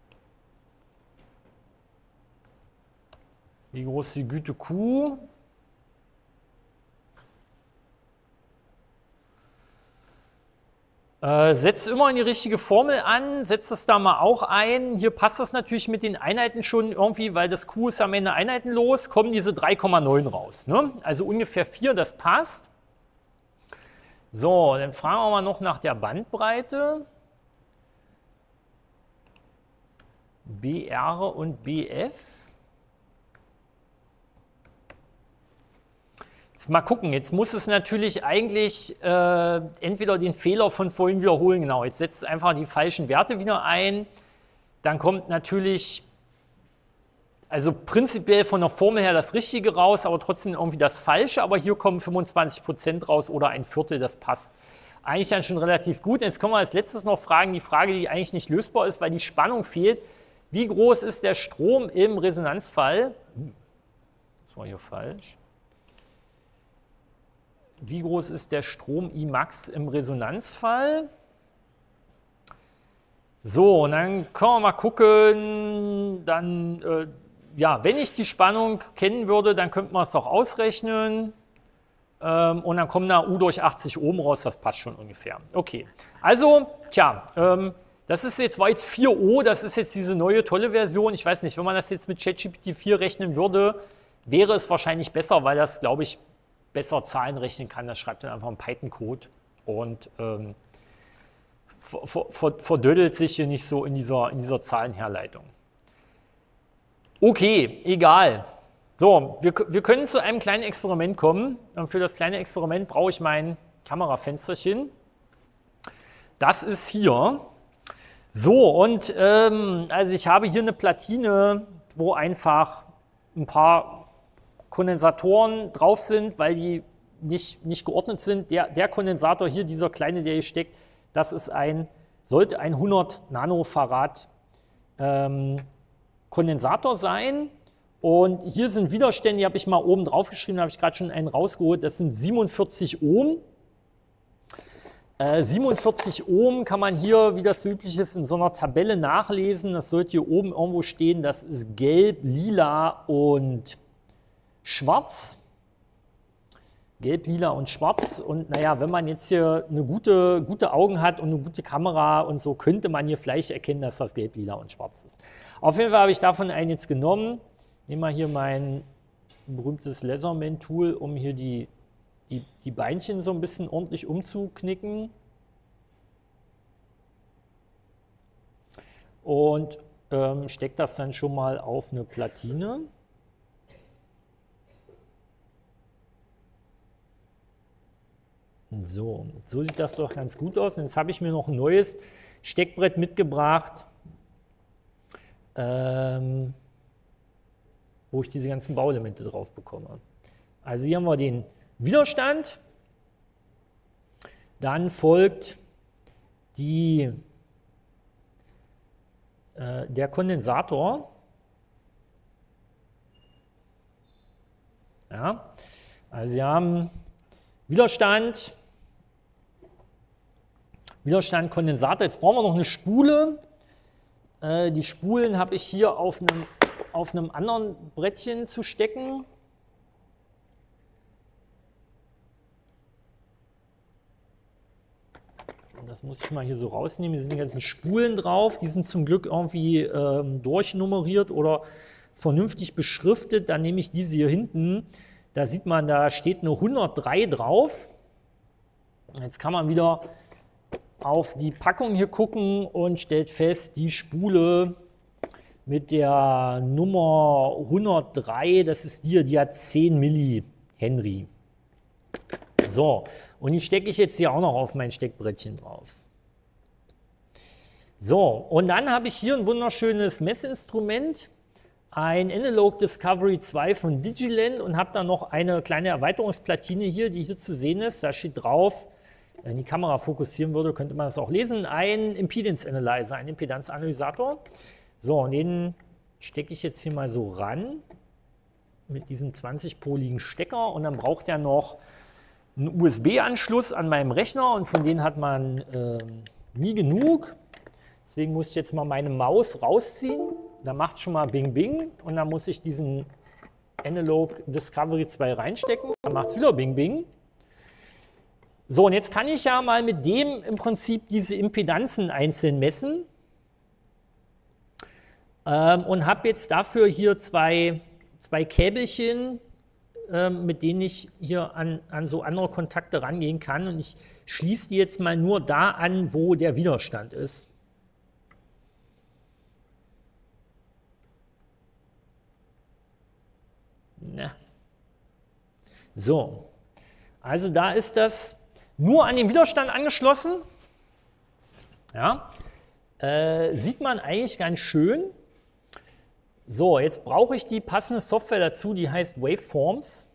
Wie groß ist die Güte Q? Setzt immer in die richtige Formel an, setzt das da mal auch ein. Hier passt das natürlich mit den Einheiten schon irgendwie, weil das Q ist am Ende einheitenlos, kommen diese 3,9 raus. Ne? Also ungefähr 4, das passt. So, dann fragen wir mal noch nach der Bandbreite. BR und BF. Jetzt mal gucken, jetzt muss es natürlich eigentlich entweder den Fehler von vorhin wiederholen, genau, jetzt setzt es einfach die falschen Werte wieder ein, dann kommt natürlich, also prinzipiell von der Formel her das Richtige raus, aber trotzdem irgendwie das Falsche, aber hier kommen 25% raus oder ein Viertel, das passt. Eigentlich dann schon relativ gut. Jetzt können wir als letztes noch fragen, die Frage, die eigentlich nicht lösbar ist, weil die Spannung fehlt. Wie groß ist der Strom im Resonanzfall? Das war hier falsch. wie groß ist der Strom Imax im Resonanzfall? So, und dann können wir mal gucken, dann, ja, wenn ich die Spannung kennen würde, dann könnte man es doch ausrechnen. Und dann kommt da U durch 80 Ohm raus, das passt schon ungefähr. Okay, also, tja, war jetzt 4O, das ist jetzt diese neue tolle Version. Ich weiß nicht, wenn man das jetzt mit ChatGPT 4 rechnen würde, wäre es wahrscheinlich besser, weil das, glaube ich, besser Zahlen rechnen kann. Das schreibt dann einfach einen Python-Code und verdödelt sich hier nicht so in dieser Zahlenherleitung. Okay, egal. So, wir können zu einem kleinen Experiment kommen. Und für das kleine Experiment brauche ich mein Kamerafensterchen. Das ist hier. So, und also ich habe hier eine Platine, wo einfach ein paar Kondensatoren drauf sind, weil die nicht geordnet sind. Der Kondensator hier, dieser kleine, der hier steckt, das ist sollte ein 100 Nanofarad Kondensator sein. Und hier sind Widerstände, die habe ich mal oben drauf geschrieben, da habe ich gerade schon einen rausgeholt, das sind 47 Ohm. 47 Ohm kann man hier, wie das so üblich ist, in so einer Tabelle nachlesen. Das sollte hier oben irgendwo stehen, das ist gelb, lila und schwarz. Gelb, lila und schwarz. Und naja, wenn man jetzt hier eine gute Augen hat und eine gute Kamera und so, könnte man hier vielleicht erkennen, dass das gelb, lila und schwarz ist. Auf jeden Fall habe ich davon einen jetzt genommen. Nehme mal hier mein berühmtes Laserman-Tool, um hier die Beinchen so ein bisschen ordentlich umzuknicken. Und stecke das dann schon mal auf eine Platine. So sieht das doch ganz gut aus. Und jetzt habe ich mir noch ein neues Steckbrett mitgebracht, wo ich diese ganzen Bauelemente drauf bekomme. Also hier haben wir den Widerstand, dann folgt der Kondensator. Ja, also Sie haben Widerstand, Kondensator. Jetzt brauchen wir noch eine Spule. Die Spulen habe ich hier auf einem anderen Brettchen zu stecken. Das muss ich mal hier so rausnehmen. Hier sind die ganzen Spulen drauf. Die sind zum Glück irgendwie durchnummeriert oder vernünftig beschriftet. Dann nehme ich diese hier hinten. Da sieht man, da steht eine 103 drauf. Jetzt kann man wieder auf die Packung hier gucken und stellt fest, die Spule mit der Nummer 103, das ist die hat 10 Millihenry. So, und die stecke ich jetzt hier auch noch auf mein Steckbrettchen drauf. So, und dann habe ich hier ein wunderschönes Messinstrument, ein Analog Discovery 2 von Digilent und habe dann noch eine kleine Erweiterungsplatine hier, die hier zu sehen ist. Da steht drauf, wenn die Kamera fokussieren würde, könnte man das auch lesen, ein Impedance Analyzer, ein Impedanzanalysator. So, und den stecke ich jetzt hier mal so ran mit diesem 20-poligen Stecker und dann braucht er noch einen USB-Anschluss an meinem Rechner und von denen hat man nie genug. Deswegen muss ich jetzt mal meine Maus rausziehen. Da macht es schon mal Bing Bing und dann muss ich diesen Analog Discovery 2 reinstecken. Dann macht es wieder Bing Bing. So, und jetzt kann ich ja mal mit dem im Prinzip diese Impedanzen einzeln messen und habe jetzt dafür hier zwei Käbelchen, mit denen ich hier an so andere Kontakte rangehen kann. Und ich schließe die jetzt mal nur da an, wo der Widerstand ist. Na. So, also da ist das nur an den Widerstand angeschlossen. Ja, sieht man eigentlich ganz schön. So, jetzt brauche ich die passende Software dazu, die heißt Waveforms.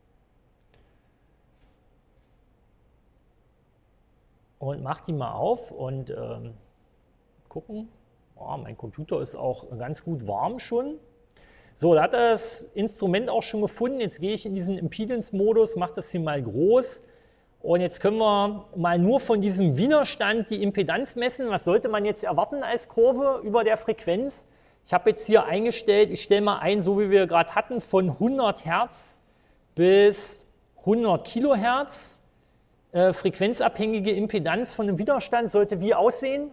Und mache die mal auf und gucken. Oh, mein Computer ist auch ganz gut warm schon. So, da hat er das Instrument auch schon gefunden. Jetzt gehe ich in diesen Impedance-Modus, mache das hier mal groß. Und jetzt können wir mal nur von diesem Widerstand die Impedanz messen. Was sollte man jetzt erwarten als Kurve über der Frequenz? Ich habe jetzt hier eingestellt, ich stelle mal ein, so wie wir gerade hatten, von 100 Hertz bis 100 Kilohertz. Frequenzabhängige Impedanz von einem Widerstand sollte wie aussehen?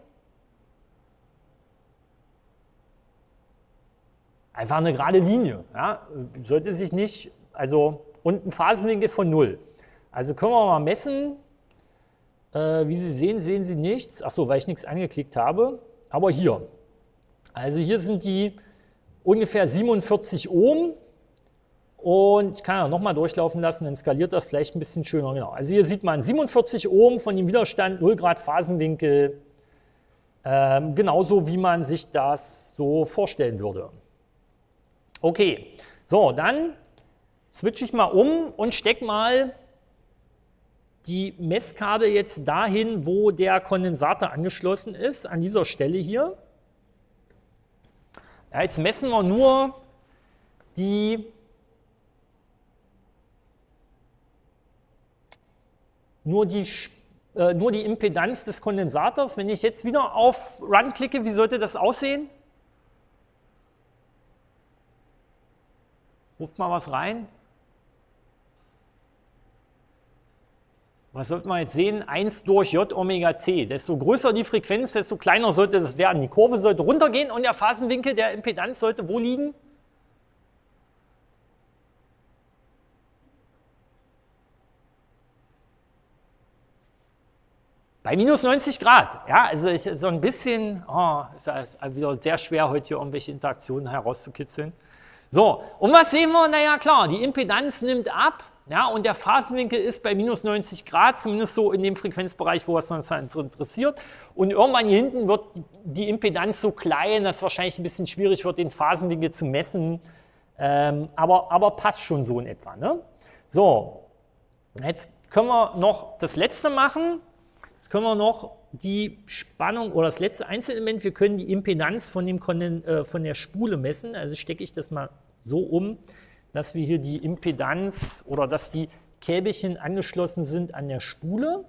Einfach eine gerade Linie. Ja? Sollte sich nicht, also und ein Phasenwinkel von 0. Also können wir mal messen. Wie Sie sehen, sehen Sie nichts. Achso, weil ich nichts angeklickt habe. Aber hier. Also hier sind die ungefähr 47 Ohm. Und ich kann ja nochmal durchlaufen lassen, dann skaliert das vielleicht ein bisschen schöner. Genau. Also hier sieht man 47 Ohm von dem Widerstand, 0 Grad Phasenwinkel. Genauso wie man sich das so vorstellen würde. Okay, so, dann switche ich mal um und stecke mal die Messkabel jetzt dahin, wo der Kondensator angeschlossen ist, an dieser Stelle hier. Ja, jetzt messen wir nur die Impedanz des Kondensators. Wenn ich jetzt wieder auf Run klicke, wie sollte das aussehen? Ruft mal was rein. Was sollte man jetzt sehen? 1 durch J Omega C. Desto größer die Frequenz, desto kleiner sollte das werden. Die Kurve sollte runtergehen und der Phasenwinkel der Impedanz sollte wo liegen? Bei minus 90 Grad. Ja, also so ein bisschen, ist wieder sehr schwer, heute hier irgendwelche Interaktionen herauszukitzeln. So, und was sehen wir? Naja, klar, die Impedanz nimmt ab. Ja, und der Phasenwinkel ist bei minus 90 Grad, zumindest so in dem Frequenzbereich, wo es uns interessiert. Und irgendwann hier hinten wird die Impedanz so klein, dass es wahrscheinlich ein bisschen schwierig wird, den Phasenwinkel zu messen. Aber passt schon so in etwa. Ne? So, jetzt können wir noch das letzte machen. Jetzt können wir noch die Spannung oder das letzte Einzelelement, wir können die Impedanz von der Spule messen. Also stecke ich das mal so um, dass wir hier die Impedanz oder dass die Käbelchen angeschlossen sind an der Spule.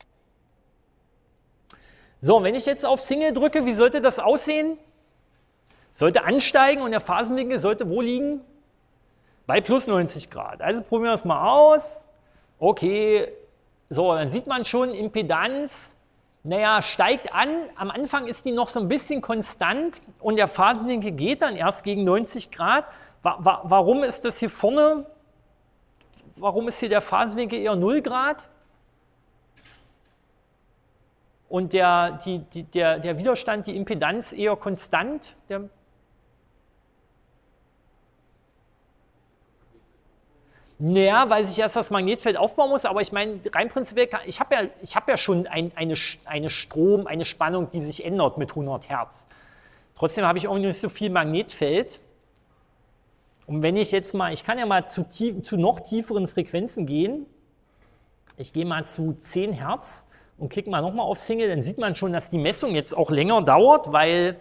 So, wenn ich jetzt auf Single drücke, wie sollte das aussehen? Sollte ansteigen und der Phasenwinkel sollte wo liegen? Bei plus 90 Grad. Also probieren wir das mal aus. Okay, so, dann sieht man schon, Impedanz, naja, steigt an. Am Anfang ist die noch so ein bisschen konstant und der Phasenwinkel geht dann erst gegen 90 Grad. Warum ist das hier vorne? Warum ist hier der Phasenwinkel eher 0 Grad? Und der Widerstand, die Impedanz eher konstant? Naja, weil sich erst das Magnetfeld aufbauen muss, aber ich meine, rein prinzipiell, ich hab ja schon eine Spannung, die sich ändert mit 100 Hertz. Trotzdem habe ich irgendwie nicht so viel Magnetfeld. Und wenn ich jetzt mal, ich kann ja mal zu noch tieferen Frequenzen gehen. Ich gehe mal zu 10 Hertz und klicke mal nochmal auf Single, dann sieht man schon, dass die Messung jetzt auch länger dauert, weil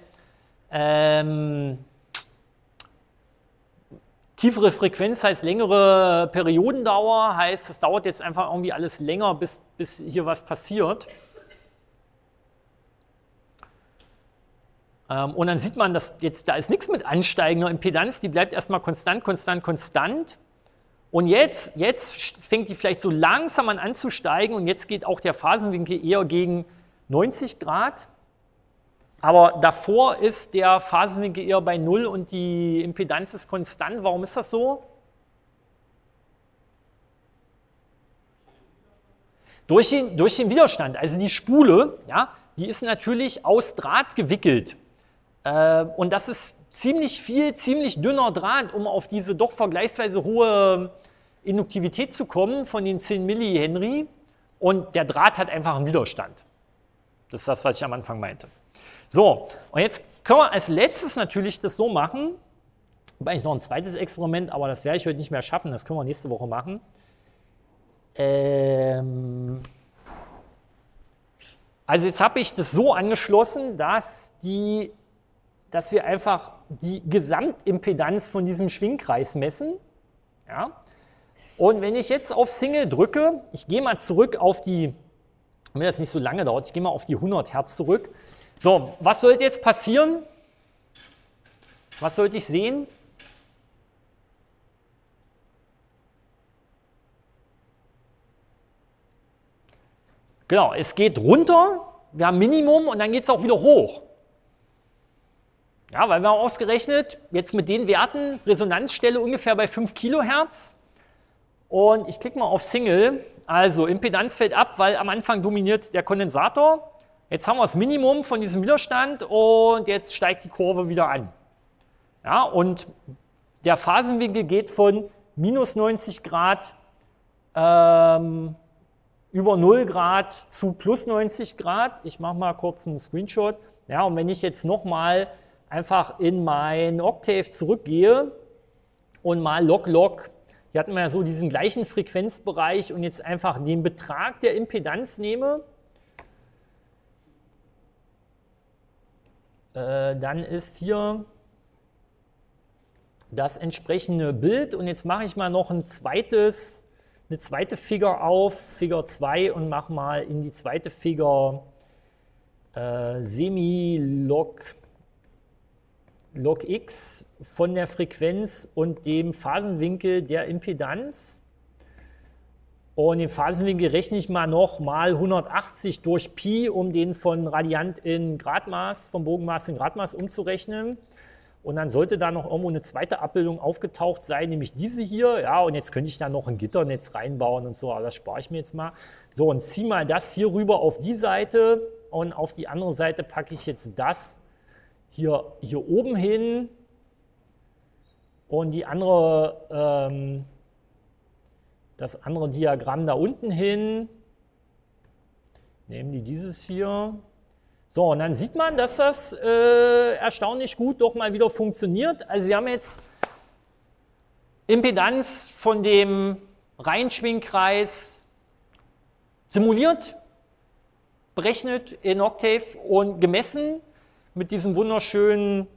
tiefere Frequenz heißt längere Periodendauer, heißt, es dauert jetzt einfach irgendwie alles länger, bis hier was passiert. Und dann sieht man, dass jetzt da ist nichts mit ansteigender Impedanz, die bleibt erstmal konstant, konstant, konstant. Und jetzt fängt die vielleicht so langsam an anzusteigen und jetzt geht auch der Phasenwinkel eher gegen 90 Grad. Aber davor ist der Phasenwinkel eher bei 0 und die Impedanz ist konstant. Warum ist das so? Durch den Widerstand. Also die Spule, ja, die ist natürlich aus Draht gewickelt. Und das ist ziemlich dünner Draht, um auf diese doch vergleichsweise hohe Induktivität zu kommen von den 10 Millihenry. Und der Draht hat einfach einen Widerstand. Das ist das, was ich am Anfang meinte. So, und jetzt können wir als letztes natürlich das so machen. Ich habe eigentlich noch ein zweites Experiment, aber das werde ich heute nicht mehr schaffen. Das können wir nächste Woche machen. Also jetzt habe ich das so angeschlossen, dass wir einfach die Gesamtimpedanz von diesem Schwingkreis messen. Ja? Und wenn ich jetzt auf Single drücke, ich gehe mal zurück auf die, wenn das nicht so lange dauert, ich gehe mal auf die 100 Hertz zurück. So, was sollte jetzt passieren? Was sollte ich sehen? Genau, es geht runter, wir haben Minimum und dann geht es auch wieder hoch. Ja, weil wir haben ausgerechnet, jetzt mit den Werten, Resonanzstelle ungefähr bei 5 Kilohertz. Und ich klicke mal auf Single, also Impedanz fällt ab, weil am Anfang dominiert der Kondensator. Jetzt haben wir das Minimum von diesem Widerstand und jetzt steigt die Kurve wieder an. Ja, und der Phasenwinkel geht von minus 90 Grad über 0 Grad zu plus 90 Grad. Ich mache mal kurz einen Screenshot. Ja, und wenn ich jetzt nochmal einfach in mein Octave zurückgehe und mal Log, hier hatten wir ja so diesen gleichen Frequenzbereich und jetzt einfach den Betrag der Impedanz nehme, dann ist hier das entsprechende Bild und jetzt mache ich mal noch eine zweite Figure auf, Figure 2 und mache mal in die zweite Figure Semi-Log X von der Frequenz und dem Phasenwinkel der Impedanz. Und den Phasenwinkel rechne ich mal noch mal 180 durch Pi, um den von Radiant in Gradmaß, vom Bogenmaß in Gradmaß umzurechnen. Und dann sollte da noch irgendwo eine zweite Abbildung aufgetaucht sein, nämlich diese hier. Ja, und jetzt könnte ich da noch ein Gitternetz reinbauen und so, aber das spare ich mir jetzt mal. So, und ziehe mal das hier rüber auf die Seite und auf die andere Seite packe ich jetzt das hier oben hin und die andere, das andere Diagramm da unten hin. Nehmen die dieses hier. So, und dann sieht man, dass das erstaunlich gut doch mal wieder funktioniert. Also Sie haben jetzt Impedanz von dem Reihenschwingkreis simuliert, berechnet in Octave und gemessen mit diesem wunderschönen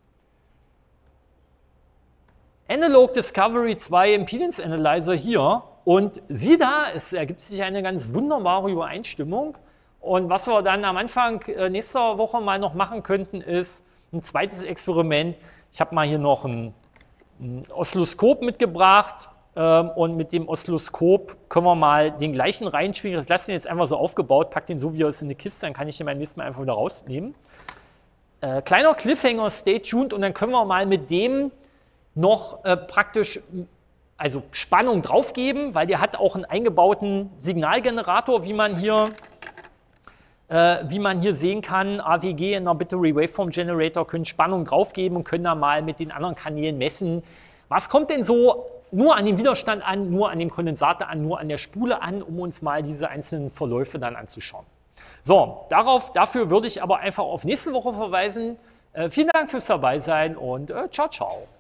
Analog Discovery 2 Impedance Analyzer hier. Und siehe da, es ergibt sich eine ganz wunderbare Übereinstimmung. Und was wir dann am Anfang nächster Woche mal noch machen könnten, ist ein zweites Experiment. Ich habe mal hier noch ein Oszilloskop mitgebracht und mit dem Oszilloskop können wir mal den gleichen Reihenschwinger, das lassen wir jetzt einfach so aufgebaut, pack den so wie er ist in eine Kiste, dann kann ich den beim nächsten Mal einfach wieder rausnehmen. Kleiner Cliffhanger, stay tuned und dann können wir mal mit dem noch praktisch also Spannung draufgeben, weil der hat auch einen eingebauten Signalgenerator, wie man hier sehen kann. AWG, Inhibitory Waveform Generator, können Spannung draufgeben und können dann mal mit den anderen Kanälen messen. Was kommt denn so nur an dem Widerstand an, nur an dem Kondensator an, nur an der Spule an, um uns mal diese einzelnen Verläufe dann anzuschauen. So, dafür würde ich aber einfach auf nächste Woche verweisen. Vielen Dank fürs Dabeisein und ciao, ciao.